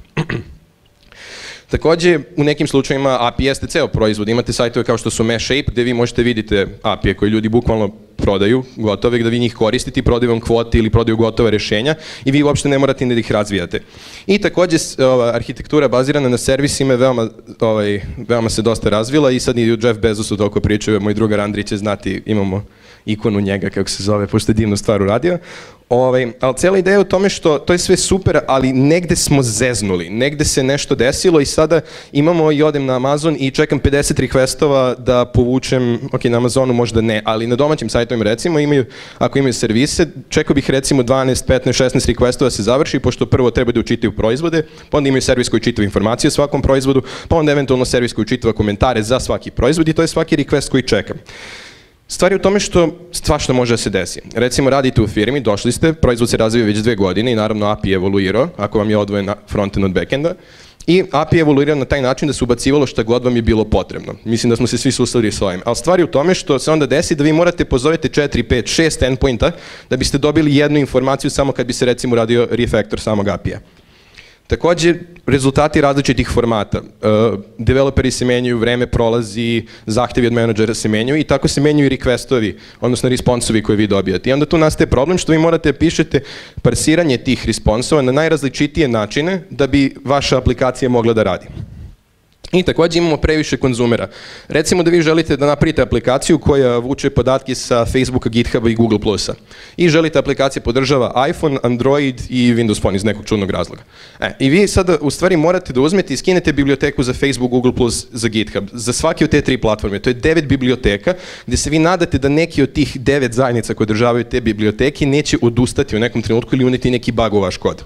Također, u nekim slučajima API jeste ceo proizvod. Imate sajtove kao što su Meshape, gdje vi možete vidite API koje ljudi bukvalno prodaju, gotove, da vi njih koristite, prodaju vam kvote ili prodaju gotova rješenja i vi uopšte ne morate ni da ih razvijate. I također, arhitektura bazirana na servisima je veoma se dosta razvila i sad i u Jeff Bezosu toliko pričaju, moj drugar Andri će znati, imamo ikonu njega, kako se zove, pošto je divnu stvar uradio. Ali cijela ideja je u tome što to je sve super, ali negde smo zeznuli, negde se nešto desilo i sada imamo i odem na Amazon i čekam 50 requestova da povučem, ok, na Amazonu možda ne, ali na domaćim sajtovima recimo ako imaju servise, čekao bih recimo 12, 15, 16 requestova se završi, pošto prvo treba da učitaju proizvode, pa onda imaju servis koji čitava informacije o svakom proizvodu, pa onda eventualno servis koji čitava komentare za svaki proizvod i to je svaki request koji čekam. Stvar je u tome što svašta može da se desi. Recimo radite u firmi, došli ste, proizvod se razvija već 2 godine i naravno API je evoluirao, ako vam je odvojen frontend od backenda. I API je evoluirao na taj način da se ubacivalo šta god vam je bilo potrebno. Mislim da smo se svi susreli s ovim. Ali stvar je u tome što se onda desi da vi morate pozovete 4, 5, 6 endpointa da biste dobili jednu informaciju samo kad bi se recimo radio refactor samog API-a. Također, rezultati različitih formata. Developeri se menjaju, vreme prolazi, zahtjevi od menadžera se menjaju i tako se menjaju i requestovi, odnosno responsovi koje vi dobijate. I onda tu nastaje problem što vi morate pišete parsiranje tih responsova na najrazličitije načine da bi vaša aplikacija mogla da radi. I također imamo previše konzumera. Recimo da vi želite da napravite aplikaciju koja vuče podatke sa Facebooka, GitHuba i Google Plusa. I želite aplikacija podržava iPhone, Android i Windows Phone iz nekog čudnog razloga. I vi sada u stvari morate da uzmete i skinete biblioteku za Facebook, Google Plus, za GitHub. Za svaki od te 3 platforme. To je 9 biblioteka gdje se vi nadate da neki od tih 9 zajednica koje održavaju te biblioteke neće odustati u nekom trenutku ili uneti neki bug u vaš kod.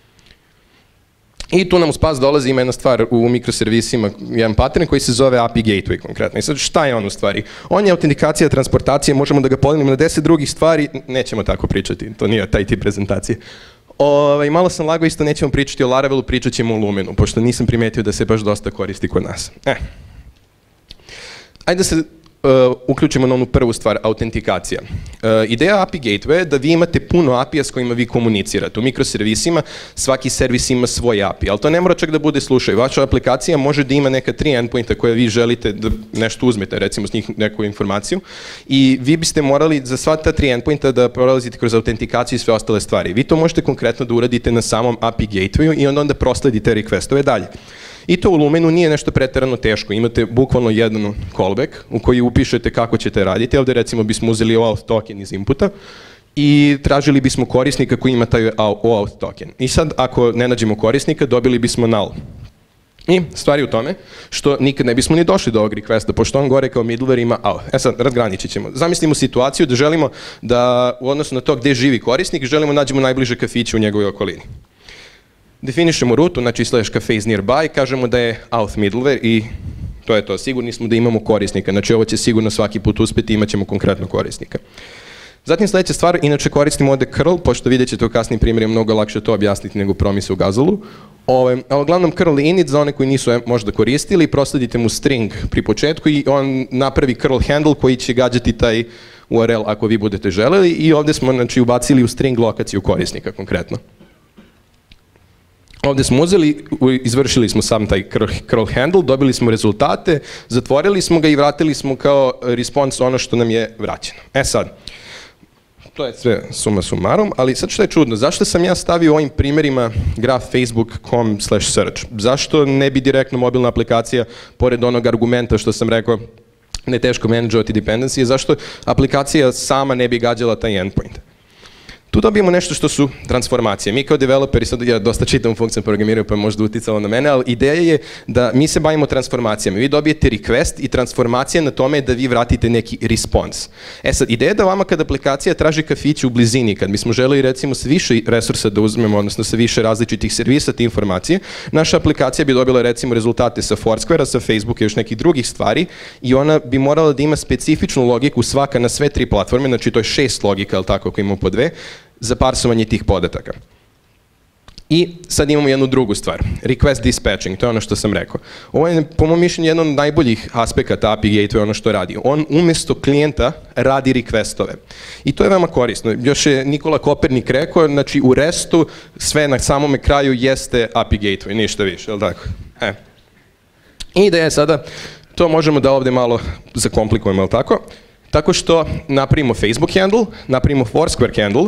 I tu nam u spas dolazi, ima jedna stvar u mikroservisima, jedan pattern koji se zove API Gateway konkretno. I sad šta je on u stvari? On je autentikacija, transportacija, možemo da ga podijelimo na 10 drugih stvari, nećemo tako pričati, to nije taj tip prezentacije. Malo sam lagao, isto nećemo pričati o Laravelu, pričat ćemo o Lumenu, pošto nisam primetio da se baš dosta koristi kod nas. Ajde da se uključimo na onu prvu stvar, autentikacija. Ideja API Gateway je da vi imate puno API-a s kojima vi komunicirate. U mikroservisima svaki servis ima svoj API, ali to ne mora čak da bude slučaj. Vaša aplikacija može da ima neka 3 endpointa koje vi želite da nešto uzmete, recimo s njih neku informaciju, i vi biste morali za sva ta 3 endpointa da prolazite kroz autentikaciju i sve ostale stvari. Vi to možete konkretno da uradite na samom API Gatewayu i onda prosledite requestove dalje. I to u Lumenu nije nešto preterano teško. Imate bukvalno jedan callback u koji upišete kako ćete raditi. Ovdje recimo bismo uzeli OAuth token iz inputa i tražili bismo korisnika koji ima taj OAuth token. I sad ako ne nađemo korisnika, dobili bismo null. I stvari u tome što nikad ne bismo ni došli do ovog requesta, pošto on gore kao middleware ima auth. Sad, razgraničit ćemo. Zamislimo situaciju da želimo da u odnosu na to gdje živi korisnik, želimo nađemo najbliže kafiće u njegovoj okolini. Definišemo rutu, znači /cafes nearby, kažemo da je auth middleware i to je to. Sigurni smo da imamo korisnika, znači ovo će sigurno svaki put uspjeti i imat ćemo konkretno korisnika. Zatim sljedeća stvar, inače koristimo ovdje curl, pošto vidjet ćete u kasnim primjerima mnogo lakše to objasniti nego promise u Gazelu. A uglavnom curl init za one koji nisu možda koristili, prosledite mu string pri početku i on napravi curl handle koji će gađati taj URL ako vi budete želeli i ovdje smo znači, ubacili u string lokaciju korisnika konkretno. Ovdje smo uzeli, izvršili smo sam taj curl handle, dobili smo rezultate, zatvorili smo ga i vratili smo kao response ono što nam je vraćeno. Sad, to je sve suma sumarum, ali sad što je čudno, zašto sam ja stavio u ovim primjerima graf facebook.com/search? Zašto ne bi direktno mobilna aplikacija, pored onog argumenta što sam rekao, ne teško menadžovati dependencije, zašto aplikacija sama ne bi gađala taj endpoint? Tu dobijemo nešto što su transformacije. Mi kao developeri, sad ja dosta čitam funkcije programiraju pa je možda uticalo na mene, ali ideja je da mi se bavimo transformacijama. Vi dobijete request i transformacija na tome je da vi vratite neki response. Sad, ideja je da vama kad aplikacija traži kafić u blizini, kad bismo želeli recimo sa više resursa da uzmemo, odnosno sa više različitih servisa te informacije, naša aplikacija bi dobila recimo rezultate sa Foursquare-a, sa Facebooka i još nekih drugih stvari i ona bi morala da ima specifičnu logiku svaka na sve 3 platforme, znači to je 6 logika, ali tako ako imamo po 2, za parsovanje tih podataka. I sad imamo jednu drugu stvar, request dispatching, to je ono što sam rekao. Ovo je po mom mišljenju jedan od najboljih aspekata API Gateway, ono što radi. On umjesto klijenta radi requestove. I to je veoma korisno. Još je Nikola Kopernik rekao, znači u REST-u sve na samome kraju jeste API Gateway, ništa više, je li tako? I ideja je sada, to možemo da ovdje malo zakomplikujemo, je li tako? Tako što napravimo Facebook handle, napravimo Foursquare handle,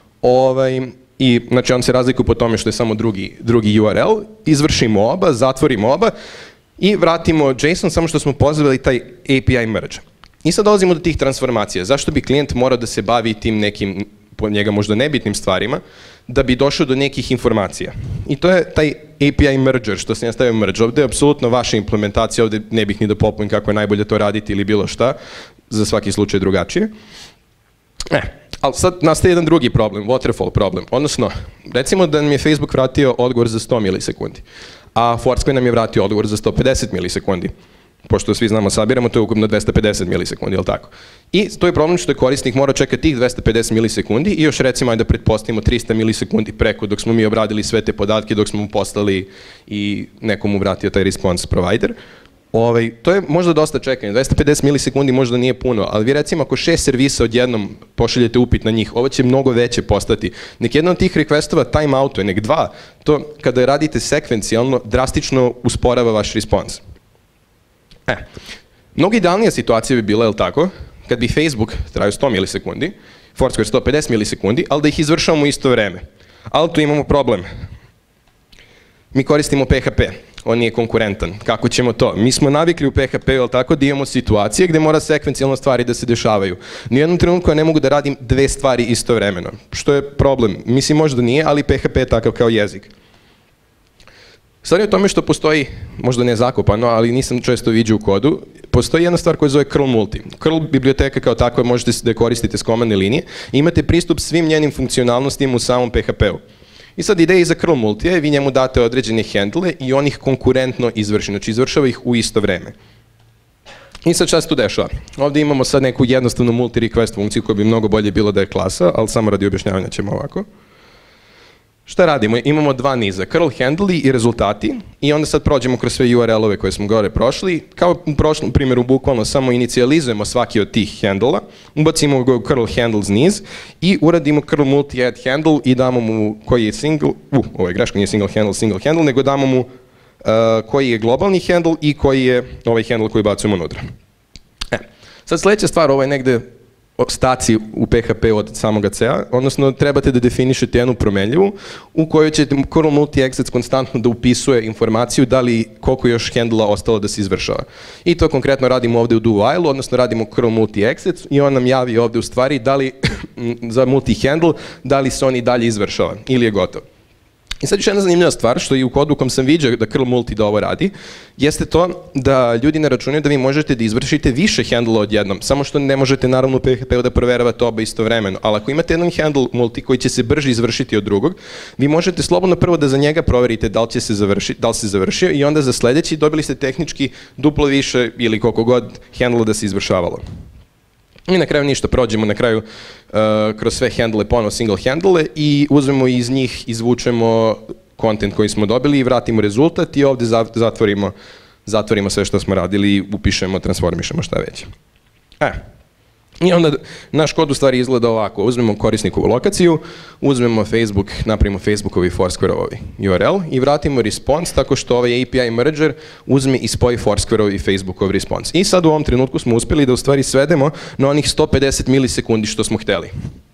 i znači on se razlikuje po tome što je samo drugi URL, izvršimo oba, zatvorimo oba i vratimo JSON samo što smo pozvali taj API merge. I sad dolazimo do tih transformacija. Zašto bi klijent morao da se bavi tim nekim, po njega možda nebitnim stvarima, da bi došao do nekih informacija. I to je taj API merger, što sam ja stavio merge. Ovdje je apsolutno vaša implementacija, ovdje ne bih ni da popujem kako je najbolje to raditi ili bilo šta, za svaki slučaj drugačije. Ali sad nastaje jedan drugi problem, waterfall problem. Odnosno, recimo da nam je Facebook vratio odgovor za 100 milisekundi, a Foursquare nam je vratio odgovor za 150 milisekundi. Pošto svi znamo, sabiramo, to je ukupno 250 milisekundi, jel' tako? I to je problem što je korisnik mora čekati tih 250 milisekundi i još recimo ajde da pretpostavimo 300 milisekundi preko dok smo mi obradili sve te podatke, dok smo mu poslali i nekomu vratio taj response provider. To je možda dosta čekanje, 250 milisekundi možda nije puno, ali vi recimo ako 6 servisa odjednom pošaljete upit na njih, ovo će mnogo veće postati. Nek jedan od tih requestova timeoutuje, nek 2, to kada radite sekvencijalno drastično usporava vaš response. Mnogo idealnija situacija bi bila, jel' tako, kad bi Facebook trajao 100 milisekundi, Foursquare 150 milisekundi, ali da ih izvršavamo u isto vreme. Ali tu imamo problem. Mi koristimo PHP, on nije konkurentan. Kako ćemo to? Mi smo navikli u PHP, jel' tako, da imamo situacije gdje mora sekvencijalno stvari da se dešavaju. Ni u jednom trenutku ja ne mogu da radim 2 stvari istovremeno. Što je problem? Mislim, možda nije, ali PHP je takav kao jezik. Stvar je u tome što postoji, možda ne zakopano, ali nisam često viđao u kodu, postoji jedna stvar koja zove curl multi. Curl biblioteka kao takva možete da je koristite s komandne linije i imate pristup svim njenim funkcionalnostima u samom PHP-u. I sad ideja iza curl multi je, vi njemu date određene handle i on ih konkurentno izvrši, znači izvršava ih u isto vreme. I sad šta se tu dešava? Ovdje imamo sad neku jednostavnu multi-request funkciju koja bi mnogo bolje bilo da je klasa, ali samo radi objašnjavanja ćemo ovako. Šta radimo? Imamo dva niza, curl handle i rezultati i onda sad prođemo kroz sve URL-ove koje smo gore prošli. Kao u prošlom primjeru, bukvalno samo inicijalizujemo svaki od tih handle-a, ubacimo ga u curl handles niz i uradimo curl multi-add handle i damo mu koji je single, ovo je greška, nije single handle, nego damo mu koji je globalni handle i koji je ovaj handle koji bacujemo unutra. Sad sljedeća stvar, ovo je negde staci u PHP od samoga C-a, odnosno trebate da definišete jednu promenljivu u kojoj ćete curl multi-exits konstantno da upisuje informaciju da li koliko još handla ostalo da se izvršava. I to konkretno radimo ovdje u do while, odnosno radimo curl multi-exits i on nam javi ovdje u stvari da li za multi-handle, da li se on i dalje izvršava ili je gotov. I sad još jedna zanimljiva stvar, što i u kodu u kom sam vidio da curl multi da ovo radi, jeste to da ljudi ne računaju da vi možete da izvršite više handle odjednom, samo što ne možete naravno u PHP-u da proveravate oba istovremeno, ali ako imate jedan handle multi koji će se brže izvršiti od drugog, vi možete slobodno prvo da za njega proverite da li se završio i onda za sljedeći dobili ste tehnički duplo više ili koliko god handle da se izvršavalo. I na kraju ništa, prođemo na kraju kroz sve handle, ponovo single handle i uzmemo iz njih, izvučemo content koji smo dobili i vratimo rezultat i ovdje zatvorimo sve što smo radili i upišemo, transformišemo šta već. I onda naš kod u stvari izgleda ovako, uzmemo korisnikovu lokaciju, uzmemo Facebook, napravimo Facebookovi Foursquare-ovi URL i vratimo response tako što ovaj API merger uzme i spoji Foursquare-ovi i Facebookov response. I sad u ovom trenutku smo uspjeli da u stvari svedemo na onih 150 milisekundi što smo htjeli.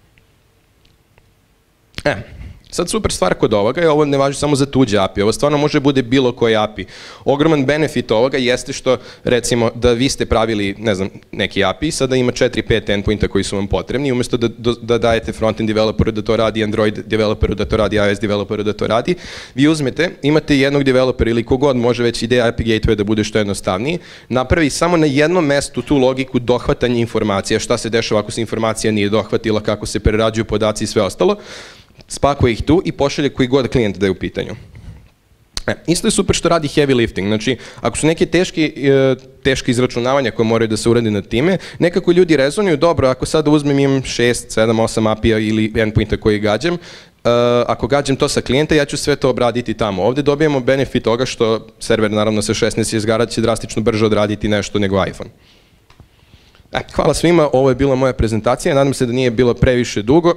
Sad super stvar kod ovoga je ovo ne važi samo za tuđe API, ovo stvarno može bude bilo koji API. Ogroman benefit ovoga jeste što, recimo, da vi ste pravili, ne znam, neki API, sada ima 4-5 endpointa koji su vam potrebni, umjesto da dajete frontend developeru da to radi, Android developeru da to radi, iOS developeru da to radi, vi uzmete, imate jednog developera ili kogod može već ideja API gateway da bude što jednostavniji, napravi samo na jednom mestu tu logiku dohvatanja informacija, šta se dešava ako se informacija nije dohvatila, kako se prerađuju podaci i sve ostalo, spakuje ih tu i pošalje koji god klijent da je u pitanju. Isto je super što radi heavy lifting, znači ako su neke teške izračunavanja koje moraju da se uradi nad time, nekako ljudi rezonuju, dobro, ako sada uzmem imam 6, 7, 8 API-a ili endpointa koji gađam, ako gađam to sa klijenta, ja ću sve to obraditi tamo. Ovdje dobijemo benefit toga što server naravno sa 16 jezgara će drastično brže odraditi nešto nego iPhone. Hvala svima, ovo je bila moja prezentacija, nadam se da nije bilo previše dugo.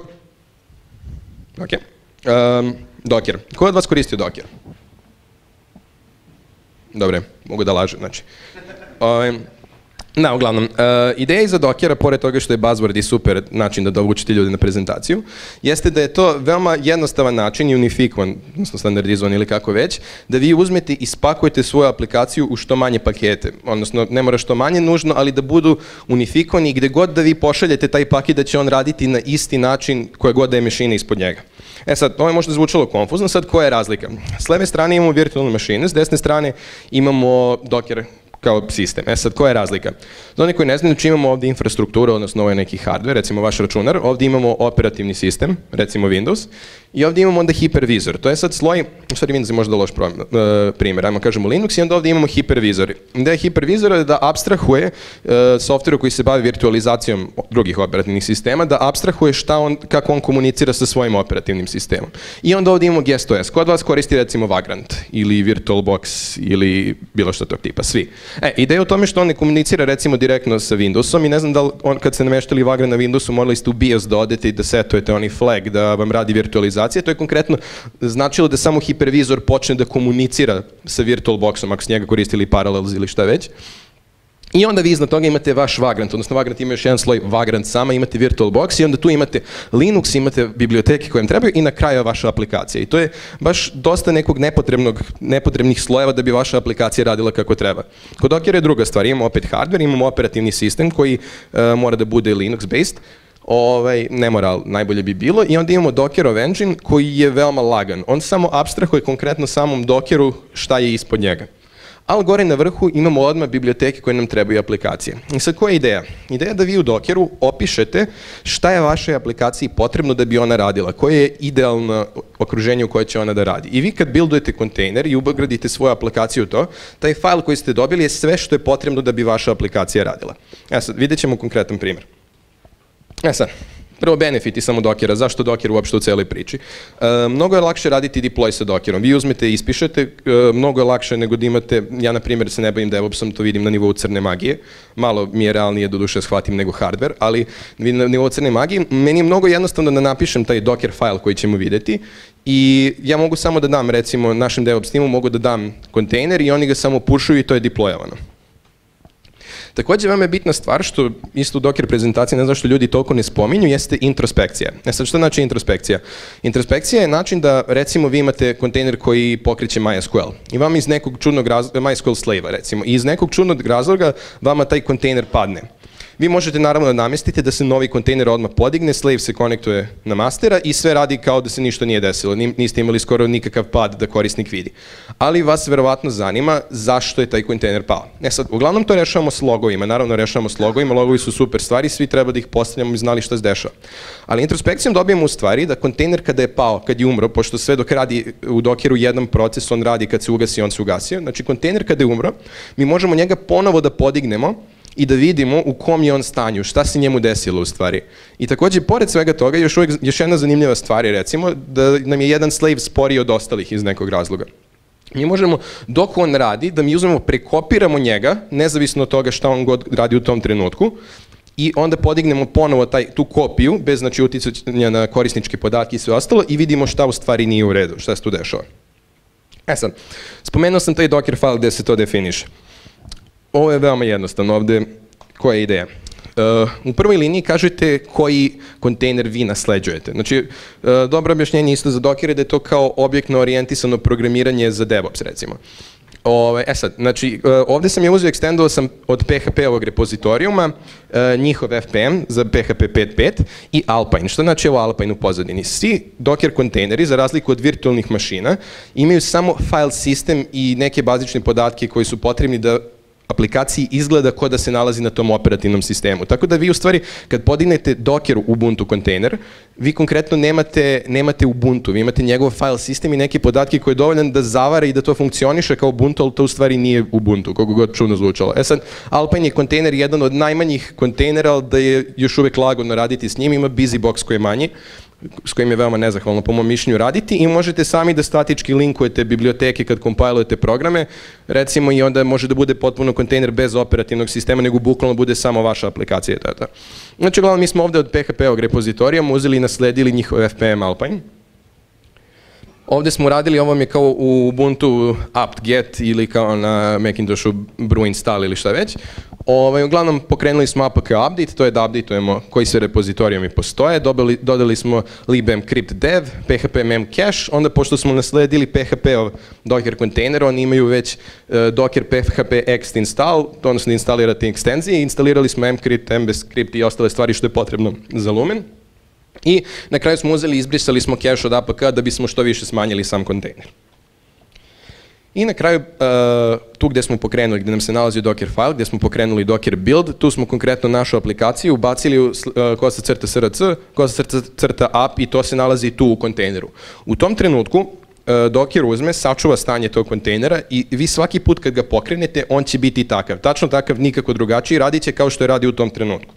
Docker. Ko je od vas koristio Docker? Dobre, mogu da lažem, znači. Uglavnom, ideja iza Dockera, pored toga što je buzzword i super način da dovučete ljude na prezentaciju, jeste da je to veoma jednostavan način i unifikovan, odnosno standardizovan ili kako već, da vi uzmete i spakujete svoju aplikaciju u što manje pakete. Odnosno, ne mora što manje nužno, ali da budu unifikovani i gde god da vi pošaljete taj paket da će on raditi na isti način koje god da je mašina ispod njega. Sad, ovo je možda zvučalo konfuzno, sad koja je razlika? S leve strane imamo virtualne mašine, s desne strane imamo Docker kao sistem. Sad, koja je razlika? Za oni koji ne znaju, znači imamo ovdje infrastrukturu, odnosno ovo je neki hardware, recimo vaš računar, ovdje imamo operativni sistem, recimo Windows, i ovdje imamo onda hipervizor. To je sad sloj, u stvari Windows je možda loš primjer, ajmo kažemo Linux, i onda ovdje imamo hipervizor. Da je hipervizor da apstrahuje softveru koji se bavi virtualizacijom drugih operativnih sistema, da apstrahuje kako on komunicira sa svojim operativnim sistemom. I onda ovdje imamo GuestOS. Ko od vas koristi recimo Vagrant ili VirtualBox ili bilo što tog tipa, svi. Ideja u tome što on ne komunicira recimo direktno sa Windowsom i ne znam da li kad ste nameštali Vagrant na Windowsu morali ste u BIOS da odete i da setujete onaj flag da vam radi virtualizacija. To je konkretno značilo da samo hipervizor počne da komunicira sa VirtualBoxom ako ste njega koristili Parallels ili šta već. I onda vi iznad toga imate vaš Vagrant, odnosno Vagrant ima još jedan sloj Vagrant sama, imate VirtualBox i onda tu imate Linux, imate biblioteke koje vam trebaju i na kraju vaša aplikacija. I to je baš dosta nekog nepotrebnih slojeva da bi vaša aplikacija radila kako treba. Kod Dockera je druga stvar, imamo opet hardware, imamo operativni sistem koji mora da bude Linux-based, ne mora, najbolje bi bilo, i onda imamo Dockerov engine koji je veoma lagan. On samo apstrahuje konkretno samom Dockeru šta je ispod njega. Ali gore na vrhu imamo odmah biblioteke koje nam trebaju aplikacije. I sad koja je ideja? Ideja je da vi u Dockeru opišete šta je vašoj aplikaciji potrebno da bi ona radila, koje je idealno okruženje u koje će ona da radi. I vi kad buildujete kontejner i ugradite svoju aplikaciju u to, taj fajl koji ste dobili je sve što je potrebno da bi vaša aplikacija radila. Sad, vidjet ćemo konkretan primjer. Sad, Prvo, benefiti samo Dockera, zašto Docker uopšte u celoj priči. Mnogo je lakše raditi deploy sa Dockerom. Vi uzmete i ispišete, mnogo je lakše nego da imate, ja na primjer se ne bavim DevOpsom, to vidim na nivou crne magije, malo mi je realnije doduše shvatim nego hardware, ali na nivou crne magije, meni je mnogo jednostavno da napišem taj Docker file koji ćemo vidjeti i ja mogu samo da dam, recimo, našem DevOps timu mogu da dam kontejner i oni ga samo pušuju i to je deployovano. Također, veoma je bitna stvar, što isto u Docker prezentaciji, ne znam što ljudi toliko ne spominju, jeste introspekcija. Sad, što znači introspekcija? Introspekcija je način da, recimo, vi imate kontejner koji pokreće MySQL i vam iz nekog čudnog razloga, MySQL slave-a, recimo, i iz nekog čudnog razloga vama taj kontejner padne. Vi možete naravno da namestite da se novi kontejner odmah podigne, slave se konektuje na mastera i sve radi kao da se ništa nije desilo. Niste imali skoro nikakav pad da korisnik vidi. Ali vas verovatno zanima zašto je taj kontejner pao. Sad, uglavnom to rešavamo s logovima. Naravno rešavamo s logovima, logovi su super stvari, svi treba da ih postavljamo i znali šta se dešava. Ali introspekcijom dobijemo u stvari da kontejner kada je pao, kad je umro, pošto sve dok radi u Dockeru jedan proces, on radi kad se ugasi, on se ugasio. Znači kontejner kada je umro, mi možemo njega ponovo da podignemo i da vidimo u kom je on stanju, šta se njemu desilo u stvari. I također, pored svega toga, još jedna zanimljiva stvar je, recimo, da nam je jedan slave sporiji od ostalih iz nekog razloga. Mi možemo, dok on radi, da mi uzmemo, prekopiramo njega, nezavisno od toga šta on god radi u tom trenutku, i onda podignemo ponovo tu kopiju, bez znači uticanja na korisničke podatke i sve ostalo, i vidimo šta u stvari nije u redu, šta se tu dešava. Sad, spomenuo sam taj Docker file gde se to definiše. Ovo je veoma jednostavno ovde, koja je ideja? U prvoj liniji kažete koji kontejner vi nasleđujete. Znači, dobro objašnjenje isto za Docker je da je to kao objektno orijentisano programiranje za DevOps, recimo. Sad, znači, ovde sam je uzeo, ekstendovao sam od PHP-ovog repozitorijuma, njihov FPM za PHP 5.5 i Alpine. Što znači ovo Alpine u pozadini? Svi Docker kontejneri, za razliku od virtualnih mašina, imaju samo file sistem i neke bazične podatke koji su potrebni da aplikaciji izgleda kao da se nalazi na tom operativnom sistemu. Tako da vi u stvari, kad podignete Docker Ubuntu kontejner, vi konkretno nemate Ubuntu, vi imate njegov file sistem i neke podatke koje je dovoljan da zavara i da to funkcioniše kao Ubuntu, ali to u stvari nije Ubuntu, kako god čudno zvučalo. Sad, Alpine je kontejner jedan od najmanjih kontejnera, ali da je još uvek lagodno raditi s njim, ima BusyBox koji je manji, s kojim je veoma nezahvalno po mom mišljenju raditi i možete sami da statički linkujete biblioteke kad kompilujete programe, recimo, i onda može da bude potpuno kontejner bez operativnog sistema, nego bukvalno bude samo vaša aplikacija. Znači, uglavnom, mi smo ovde od PHP-ovog repozitorijuma uzeli i nasledili njihov FPM Alpine. Ovde smo radili, ovo je kao u Ubuntu apt-get ili kao na Macintoshu brew install ili šta već. Uglavnom, pokrenuli smo APK update, to je da updateujemo koji sve repozitorijumi postoje, dodali smo libmcrypt dev, PHP memcache, onda pošto smo nasledili PHP-ov Docker kontejner, oni imaju već Docker PHP ext install, odnosno instalirati ekstenzije, instalirali smo mcrypt, mbscript i ostale stvari što je potrebno za Lumen. I na kraju smo uzeli i izbrisali smo cache od APK da bismo što više smanjili sam kontejner. I na kraju, tu gde smo pokrenuli, gde nam se nalazi Docker file, gde smo pokrenuli Docker build, tu smo konkretno našu aplikaciju ubacili u /src, /app i to se nalazi tu u kontejneru. U tom trenutku, Docker uzme, sačuva stanje tog kontejnera i vi svaki put kad ga pokrenete, on će biti takav. Tačno takav, nikako drugačiji, radit će kao što je radio u tom trenutku.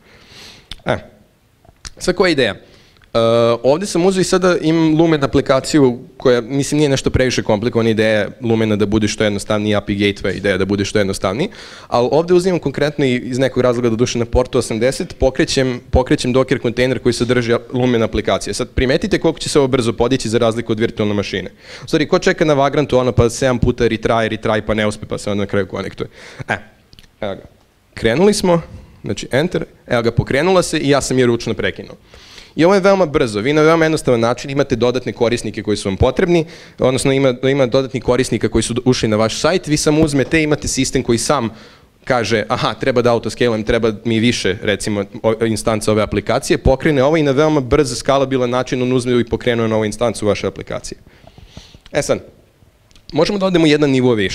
Sad, koja je ideja? Ovde sam uzeo i sada imam Lumen aplikaciju koja, mislim, nije nešto previše komplikovana ideja Lumena da bude što jednostavniji, API Gateway ideja da bude što jednostavniji, ali ovde uzimam konkretno i iz nekog razloga doduše na portu 80, pokrećem Docker kontejner koji sadrži Lumen aplikacije. Sad, primetite koliko će se ovo brzo podići za razliku od virtualne mašine. U stvari, ko čeka na Vagrantu, ono pa 7 puta retry pa ne uspe pa se onda na kraju konektuje. Evo ga. Krenuli smo, znači enter, evo ga, pokrenula se i ja sam je ručno prekinuo. I ovo je veoma brzo, vi na veoma jednostavan način imate dodatne korisnike koji su vam potrebni, odnosno ima dodatnih korisnika koji su ušli na vaš sajt, vi samo uzmete, imate sistem koji sam kaže, aha, treba da autoscalujem, treba mi više, recimo, instanca ove aplikacije, pokrene ovo i na veoma brz, skalabilan način on uzme i pokrenuje novu instancu vaše aplikacije. Sad, možemo da odemo jedan nivo više.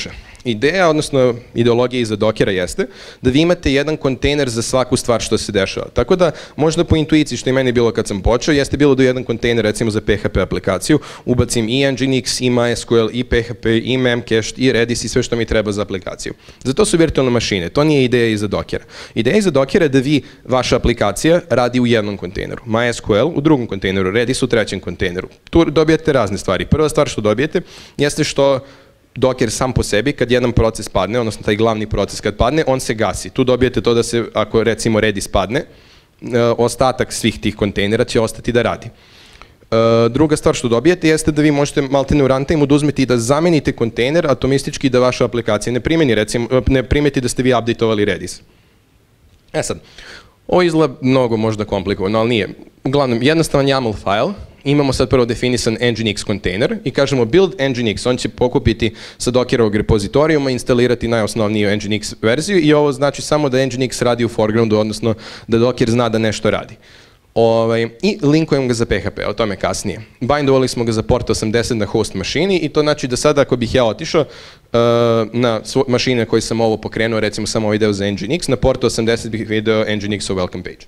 Ideja, odnosno ideologija iza Dockera jeste da vi imate jedan kontejner za svaku stvar što se dešava. Tako da možda po intuiciji što i meni bilo kad sam počeo, jeste bilo da jedan kontejner recimo za PHP aplikaciju ubacim i Nginx, i MySQL, i PHP, i Memcached, i Redis i sve što mi treba za aplikaciju. Za to su virtualne mašine, to nije ideja iza Dockera. Ideja iza Dockera je da vi, vaša aplikacija radi u jednom kontejneru, MySQL u drugom kontejneru, Redis u trećem kontejneru. Tu dobijate razne stvari. Prva stvar što dobijete jeste što Docker sam po sebi, kad jedan proces padne, odnosno taj glavni proces kad padne, on se gasi. Tu dobijete to da se, ako recimo Redis padne, ostatak svih tih kontejnera će ostati da radi. Druga stvar što dobijete jeste da vi možete maltene u runtimeu da uzmete i da zamenite kontejner atomistički da vaša aplikacija ne primeti da ste vi updateovali Redis. Sad, ovo izgleda mnogo možda komplikovano, ali nije. Uglavnom, jednostavan YAML file, imamo sad prvo definisan Nginx kontejner i kažemo build Nginx, on će pokupiti sa Dockerovog repozitorijuma, instalirati najosnovniju Nginx verziju i ovo znači samo da Nginx radi u foregroundu, odnosno da Docker zna da nešto radi. I linkujemo ga za PHP, o tome kasnije. Bindovali smo ga za port 80 na host mašini i to znači da sada ako bih ja otišao na mašine koje sam ovo pokrenuo, recimo samo ovaj deo za Nginx, na portu 80 bih video Nginxov welcome page.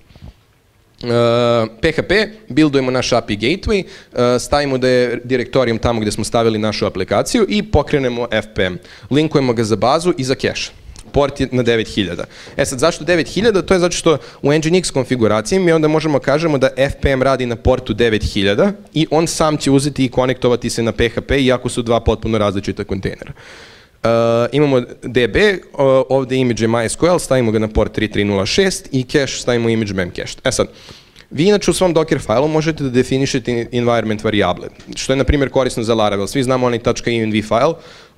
PHP, buildujemo naš API gateway, stavimo da je direktorijum tamo gdje smo stavili našu aplikaciju i pokrenemo FPM. Linkujemo ga za bazu i za cache. Port je na 9000. Sad, zašto 9000? To je zato što u Nginx konfiguraciji mi onda možemo kažemo da FPM radi na portu 9000 i on sam će uzeti i konektovati se na PHP iako su dva potpuno različita kontejnera. Imamo DB, ovdje image je MySQL, stavimo ga na port 3306 i cache stavimo image memcached. Sad, vi inače u svom Docker failu možete da definišete environment varijable, što je na primjer korisno za Laravel. Svi znamo onaj .env file,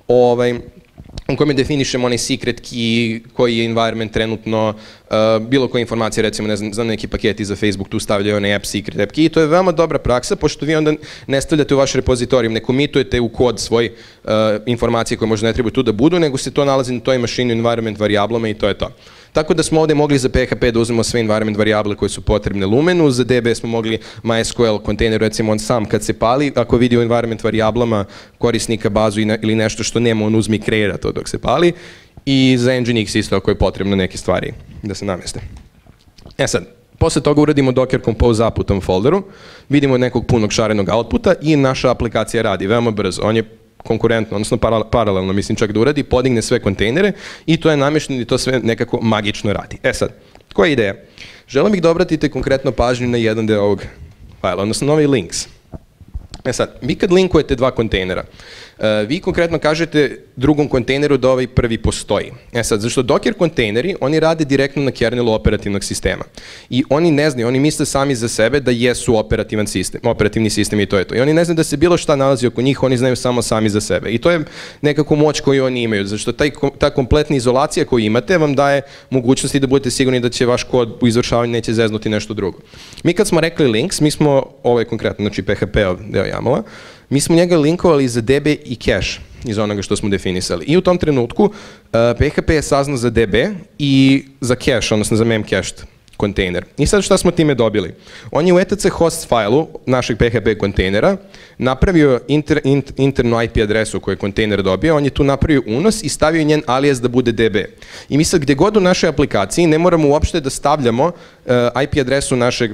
u kojem definišemo onaj secret key, koji je environment trenutno, bilo koje informacije, recimo, ne znam, za neki paketi za Facebook, tu stavljaju onaj app secret, app key, i to je veoma dobra praksa, pošto vi onda ne stavljate u vaš repozitorijum, ne komitujete u kod svoj informacije koje možda ne trebaju tu da budu, nego se to nalazi na toj mašini environment varijablama i to je to. Tako da smo ovdje mogli za PHP da uzmemo sve environment varijable koje su potrebne Lumenu, za DB smo mogli MySQL kontejner, recimo on sam kad se pali, ako vidi u environment varijablama korisnika bazu ili nešto što nema, on uzme i kreira to dok se pali, i za Nginx isto ako je potrebno neke stvari da se nameste. Sad, posle toga uradimo Docker Compose up u tom folderu, vidimo nekog punog šarenog outputa i naša aplikacija radi veoma brzo. On je konkurentno, odnosno paralelno, mislim čak da uradi, podigne sve kontejnere i to je namješteno i to sve nekako magično radi. Sad, koja je ideja? Želim bih da obratite konkretno pažnju na jedan deo ovog fajla, odnosno na ovaj links. Sad, vi kad linkujete dva kontejnera, vi konkretno kažete drugom kontejneru da ovaj prvi postoji. Sad, zašto Docker kontejneri, oni rade direktno na kernelu operativnog sistema. I oni ne znaju, oni misle sami za sebe da jesu operativni sistem i to je to. I oni ne znaju da se bilo šta nalazi oko njih, oni znaju samo sami za sebe. I to je nekako moć koju oni imaju, zašto ta kompletna izolacija koju imate vam daje mogućnosti da budete sigurni da će vaš kod u izvršavanju neće zeznuti nešto drugo. Mi kad smo rekli links, mi smo, ovo je konkretno, znači PHP-ov deo YAML-a, mi smo njega linkovali za DB i cache iz onoga što smo definisali. I u tom trenutku PHP je saznao za DB i za cache, odnosno za memcached kontejner. I sad šta smo time dobili? On je u etc host failu našeg PHP kontejnera napravio internu IP adresu koju je kontejner dobio, on je tu napravio unos i stavio njen alias da bude DB. I mi sad gdje god u našoj aplikaciji ne moramo uopšte da stavljamo IP adresu našeg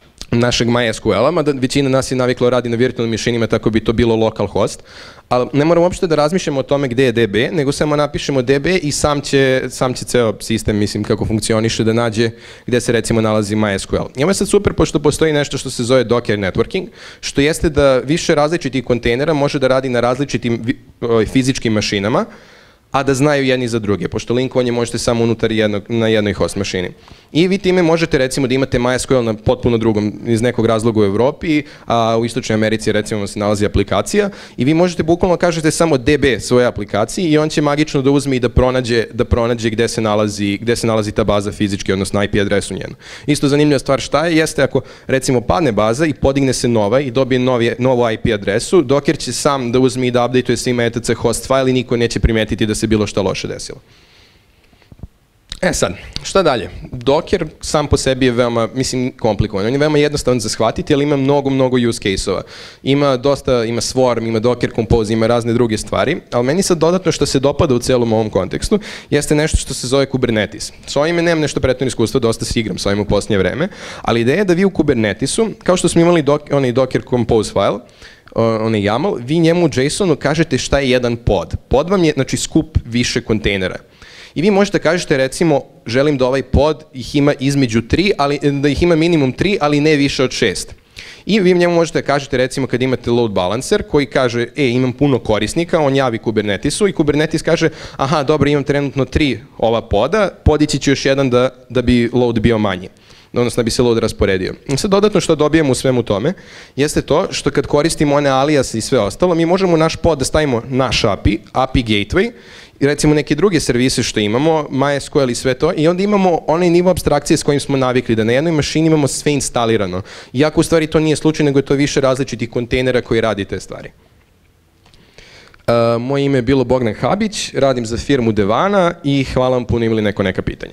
MySQL-a, mada većina nas je naviklo radi na virtualnim mašinima, tako bi to bilo localhost, ali ne moramo uopšte da razmišljamo o tome gdje je DB, nego samo napišemo DB i sam će ceo sistem, mislim, kako funkcioniše, da nađe gdje se recimo nalazi MySQL. I ovo je sad super, pošto postoji nešto što se zove Docker networking, što jeste da više različitih kontejnera može da radi na različitim fizičkim mašinama, a da znaju jedni za druge, pošto linkovanje možete samo unutar na jednoj host mašini. I vi time možete recimo da imate MySQL na potpuno drugom, iz nekog razloga u Evropi, a u Istočnoj Americi recimo se nalazi aplikacija i vi možete bukvalno kažete samo DB svoje aplikacije i on će magično da uzme i da pronađe gdje se nalazi ta baza fizički, odnosno IP adresu njenu. Isto zanimljiva stvar šta je, jeste ako recimo padne baza i podigne se nova i dobije novu IP adresu, Docker će sam da uzme i da updateuje svima etc host file i niko neće primetiti da se bilo šta loše desilo. E sad, šta dalje? Docker sam po sebi je veoma, mislim, komplikovan. On je veoma jednostavan za shvatiti, ali ima mnogo use case-ova. Ima Swarm, ima Docker Compose, ima razne druge stvari, ali meni sad dodatno što se dopada u celom ovom kontekstu jeste nešto što se zove Kubernetes. S ovim nemam nešto prethodno iskustvo, dosta se igram s ovim u posljednje vreme, ali ideja je da vi u Kubernetesu, kao što smo imali onaj Docker Compose file, onaj YAML, vi njemu u JSON-u kažete šta je jedan pod. Pod vam je, znači, skup više kontejnera. I vi možete kažete, recimo, želim da ovaj pod ih ima između 3, ali da ih ima minimum 3, ali ne više od 6. I vi njemu možete kažete, recimo, kad imate load balancer koji kaže, imam puno korisnika, on javi Kubernetesu i Kubernetes kaže, aha, dobro, imam trenutno 3 ova poda, podići ću još jedan da bi load bio manji, odnosno da bi se load rasporedio. I sad dodatno što dobijemo u svemu tome jeste to što kad koristimo one alias i sve ostalo, mi možemo naš pod da stavimo naš API gateway i recimo neke druge servise što imamo, MySQL i sve to, i onda imamo onaj nivo apstrakcije s kojim smo navikli, da na jednoj mašini imamo sve instalirano. Iako u stvari to nije slučaj, nego je to više različitih kontejnera koji radi te stvari. Moje ime je bilo Bogdan Habić, radim za firmu Devana i hvala vam puno, imali neka pitanja.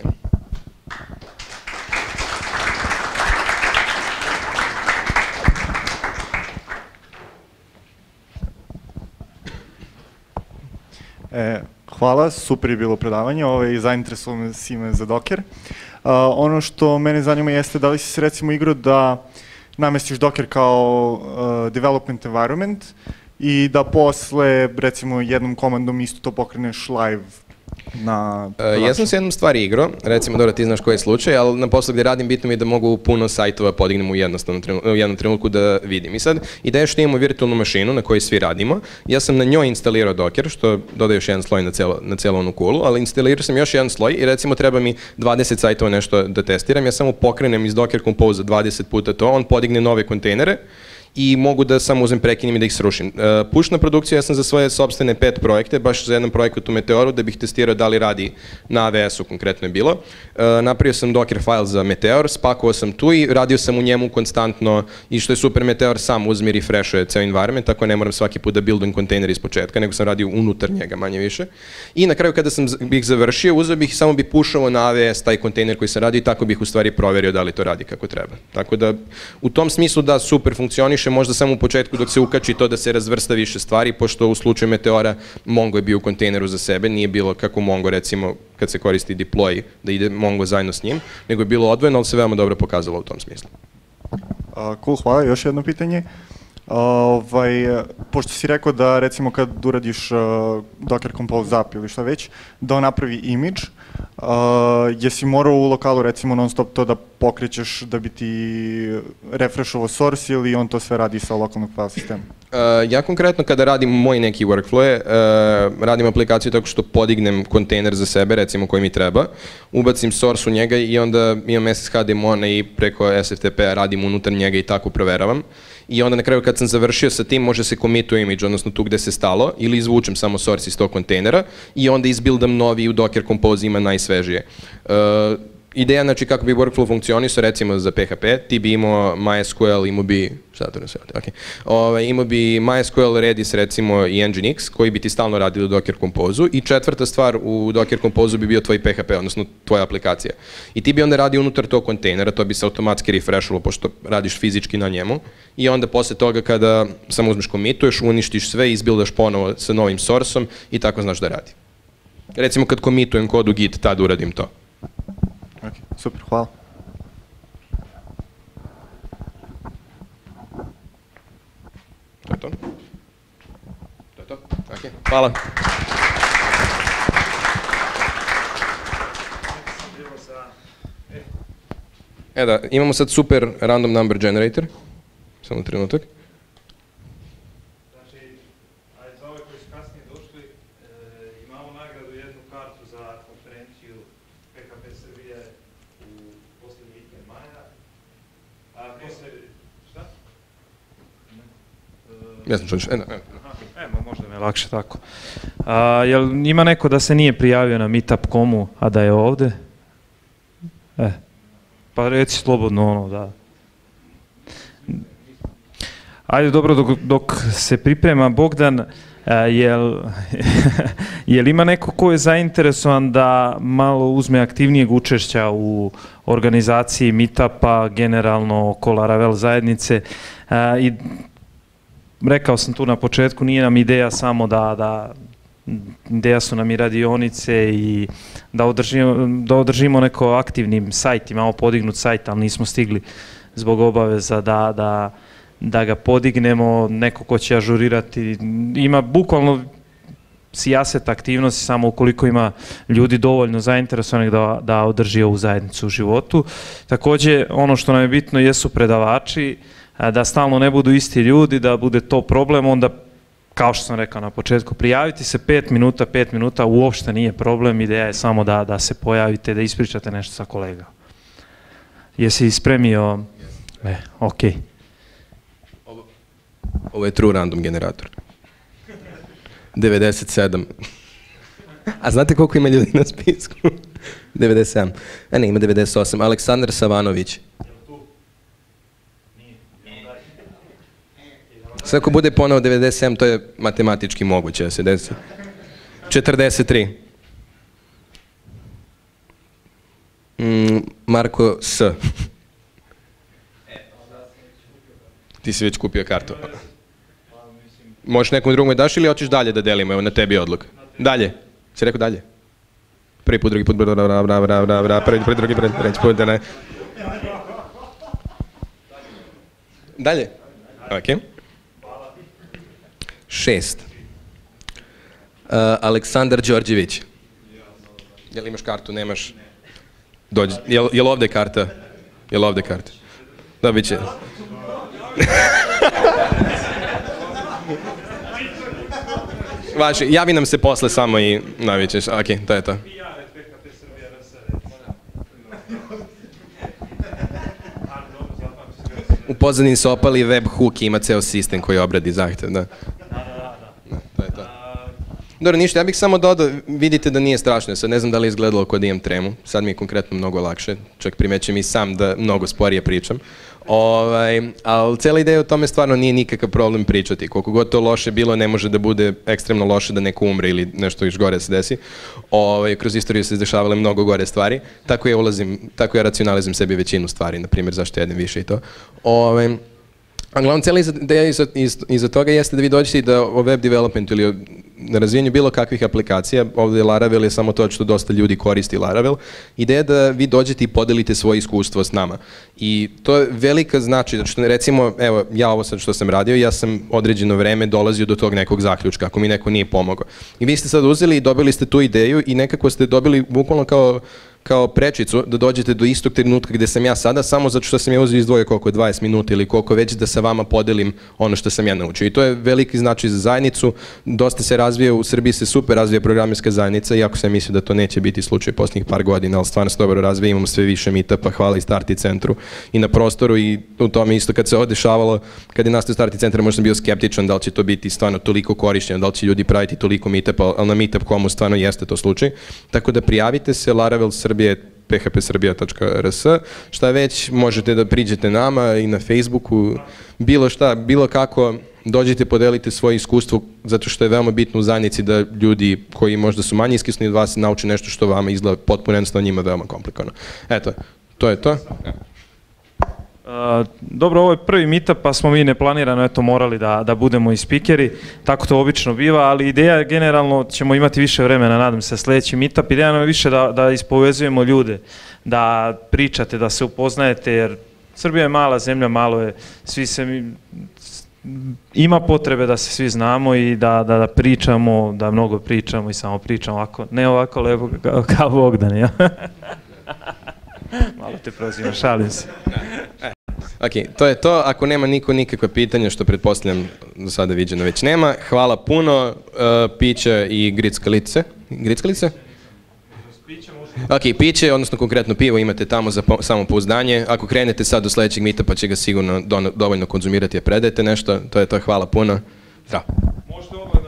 Hvala, super je bilo predavanje, zainteresovan si me za Docker. Ono što mene zanima jeste da li si se recimo igrao da namestiš Docker kao development environment i da posle recimo jednom komandom isto to pokreneš live na production. Ja sam se jednom stvari igrao, recimo, dobro, ti znaš koji je slučaj, ali na poslu gdje radim bitno mi je da mogu puno sajtova podignem u jednom trenutku da vidim. I sad, ideja je što imamo virtualnu mašinu na kojoj svi radimo, ja sam na njoj instalirao Docker, što dodaje još jedan sloj na cijelu onu kulu, ali instalirao sam još jedan sloj i recimo treba mi 20 sajtova nešto da testiram, ja samo pokrenem iz Docker Compose 20 puta to, on podigne nove kontejnere, i mogu da samo uzem, prekinem i da ih srušim. Push na produkciju, ja sam za svoje sopstvene 5 projekte, baš za jedan projekat u Meteoru, da bih testirao da li radi na AWS-u, konkretno je bilo. Napravio sam Docker file za Meteor, spakovao sam tu i radio sam u njemu konstantno, i što je super, Meteor sam uzme i refreshuje ceo environment, tako ne moram svaki put da buildujem kontejner iz početka, nego sam radio unutar njega manje više. I na kraju kada sam ih završio, uzeo bih, samo bih pušao na AWS taj kontejner koji sam radio i tako bih u stvari proverio da li to radi kako treba. Tako da, u tom smislu da, super funkcioniše, možda samo u početku dok se ukači to da se razvrsta više stvari, pošto u slučaju Meteora Mongo je bio u kontejneru za sebe, nije bilo kako Mongo, recimo, kad se koristi deploy, da ide Mongo zajedno s njim, nego je bilo odvojeno, ali se veoma dobro pokazalo u tom smislu. Cool, hvala. Još jedno pitanje. Pošto si rekao da recimo kad uradiš Docker Compose app ili šta već, da on napravi image, jesi morao u lokalu recimo non stop to da pokrećeš da bi ti refreshovao source ili on to sve radi sa lokalnog file sistema? Ja konkretno kada radim moj neki workflow, radim aplikaciju tako što podignem kontejner za sebe, recimo koji mi treba, ubacim source u njega i onda imam SSH demona i preko SFTP-a radim unutar njega i tako proveravam. I onda na kraju kad sam završio sa tim može se commit image, odnosno tu gde se stalo, ili izvučem samo source iz tog kontejnera i onda izbuildam novi i u Docker Compose ima najsvežije. Ideja, znači, kako bi workflow funkcionisao, recimo za PHP, ti bi imao MySQL, imao bi, imao bi MySQL, Redis, recimo, i Nginx, koji bi ti stalno radili u Docker Compose-u, i četvrta stvar u Docker Compose-u bi bio tvoj PHP, odnosno tvoja aplikacija. I ti bi onda radio unutar tog kontejnera, to bi se automatski refreshalo, pošto radiš fizički na njemu, i onda posle toga kada samo uzmeš commituješ, uništiš sve i izbuildaš ponovo sa novim source-om i tako znaš da radi. Recimo kad commitujem kod u Git, tad uradim to. Ok, super, hvala. To je to? To je to? Ok, hvala. Da, imamo sad super random number generator. Samo trenutak. Ja sam čuo možda mi je lakše tako. Jel ima neko da se nije prijavio na meetup.com-u, a da je ovde? Pa reci slobodno da. Ajde, dobro, dok se priprema Bogdan, Jel ima neko ko je zainteresovan da malo uzme aktivnijeg učešća u organizaciji meetupa, generalno oko Laravel zajednice? I rekao sam tu na početku, nije nam ideja samo ideja su nam i radionice i da održimo neko aktivnim sajt, imamo podignut sajt, ali nismo stigli zbog obaveza da ga podignemo, neko ko će ažurirati. Ima bukvalno sijaset aktivnosti, samo ukoliko ima ljudi dovoljno zainteresovanih da održi ovu zajednicu u životu. Takođe, ono što nam je bitno jesu predavači, da stalno ne budu isti ljudi, da bude to problem, onda, kao što sam rekao na početku, prijaviti se 5 minuta uopšte nije problem, ideja je samo da se pojavite, da ispričate nešto sa kolegama. Jesi spremio? Okej. Ovo je true random generator. 97. A znate koliko ima ljudi na spisku? 97. Ne, ima 98. Aleksandar Savanović. Sve ako bude ponovo 97, to je matematički moguće da se desi. 43. Marko S. Ti si već kupio kartu. Možeš nekom drugom daš ili hoćeš dalje da delimo? Evo, na tebi je odluka. Dalje. Si rekao dalje? Prvi put, drugi put, prvi, drugi, treći put, da ne. Dalje? Ok. 6. Aleksandar Đorđević. Jel imaš kartu? Nemaš? Dođi. Jel ovde karta? Jel ovde karta? Dobit će. Važi, javi nam se posle samo i navićeš. Ok, to je to. U pozadini se opali webhook i ima ceo sistem koji obradi zahtev, da. To je to. Dobro, ništa, ja bih samo dodao, vidite da nije strašno, sad ne znam da li je izgledalo kod imam tremu, sad mi je konkretno mnogo lakše, čak primećem i sam da mnogo sporije pričam. Ali cijela ideja u tome stvarno nije nikakav problem pričati. Koliko god to loše bilo, ne može da bude ekstremno loše da neko umre ili nešto još gore se desi. Kroz istoriju se izdešavale mnogo gore stvari. Tako ja racionalizujem sebi većinu stvari, na primjer zašto jedem više i to. A glavno, cijela ideja iza toga jeste da vi dođete i da o web developmentu ili o razvijenju bilo kakvih aplikacija, ovdje Laravel je samo to što dosta ljudi koristi Laravel, ideja je da vi dođete i podelite svoje iskustvo s nama. I to je velika znači, zato što recimo, evo, ja ovo sad što sam radio, ja sam određeno vreme dolazio do tog nekog zaključka, ako mi neko nije pomogao. I vi ste sad uzeli i dobili ste tu ideju i nekako ste dobili bukvalno kao prečicu da dođete do istog trenutka gde sam ja sada, samo zato što sam ja uzeo izdvojio koliko 20 minuta ili koliko već da sa vama podelim ono što sam ja naučio. I to je veliki značaj za zajednicu, dosta se razvija, u Srbiji se super razvija programerska zajednica, iako sam mislio da to neće biti slučaj posljednjih par godina, ali stvarno se dobro razvija, imamo sve više meetupa, hvala i Starti centru i na prostoru i u tome isto kad se ovo dešavalo, kad je nastao Starti centar, možda sam bio skeptičan da li će to biti stvarno toliko korišćeno, da li će ljudi praviti toliko meetupa, ali na meetup.comu stvarno jeste to slučaj. Tako da prijavite se, Laravel Srbije, phpsrbija.rs, šta već, možete da priđete nama i na Facebooku, bilo šta, bilo kako, dođite, podelite svoje iskustvo, zato što je veoma bitno u zajednici da ljudi koji možda su manje iskusni od vas nauče nešto što vama izgleda potpuno jednostavno, njima veoma komplikovano. Eto, to je to. Dobro, ovo je prvi meetup, pa smo mi neplanirano morali da budemo i spikeri, tako to obično biva, ali ideja generalno ćemo imati više vremena, nadam se, sljedeći meetup. Ideja nam je više da ispovezujemo ljude, da pričate, da se upoznajete, jer Srbija je mala zemlja, malo je, ima potrebe da se svi znamo i da pričamo, da mnogo pričamo i samo pričamo ovako, ne ovako lepo kao Bogdan, ja? Malo te prozivam, šalim se. Ok, to je to. Ako nema niko nikakve pitanja, što pretpostavljam do sada viđeno već nema, hvala puno, pića i grickalice. Grickalice? Ok, piće, odnosno konkretno pivo imate tamo za samopouzdanje. Ako krenete sad do sljedećeg meetupa će ga sigurno dovoljno konzumirati, a predajete nešto. To je to, hvala puno. Zdravo.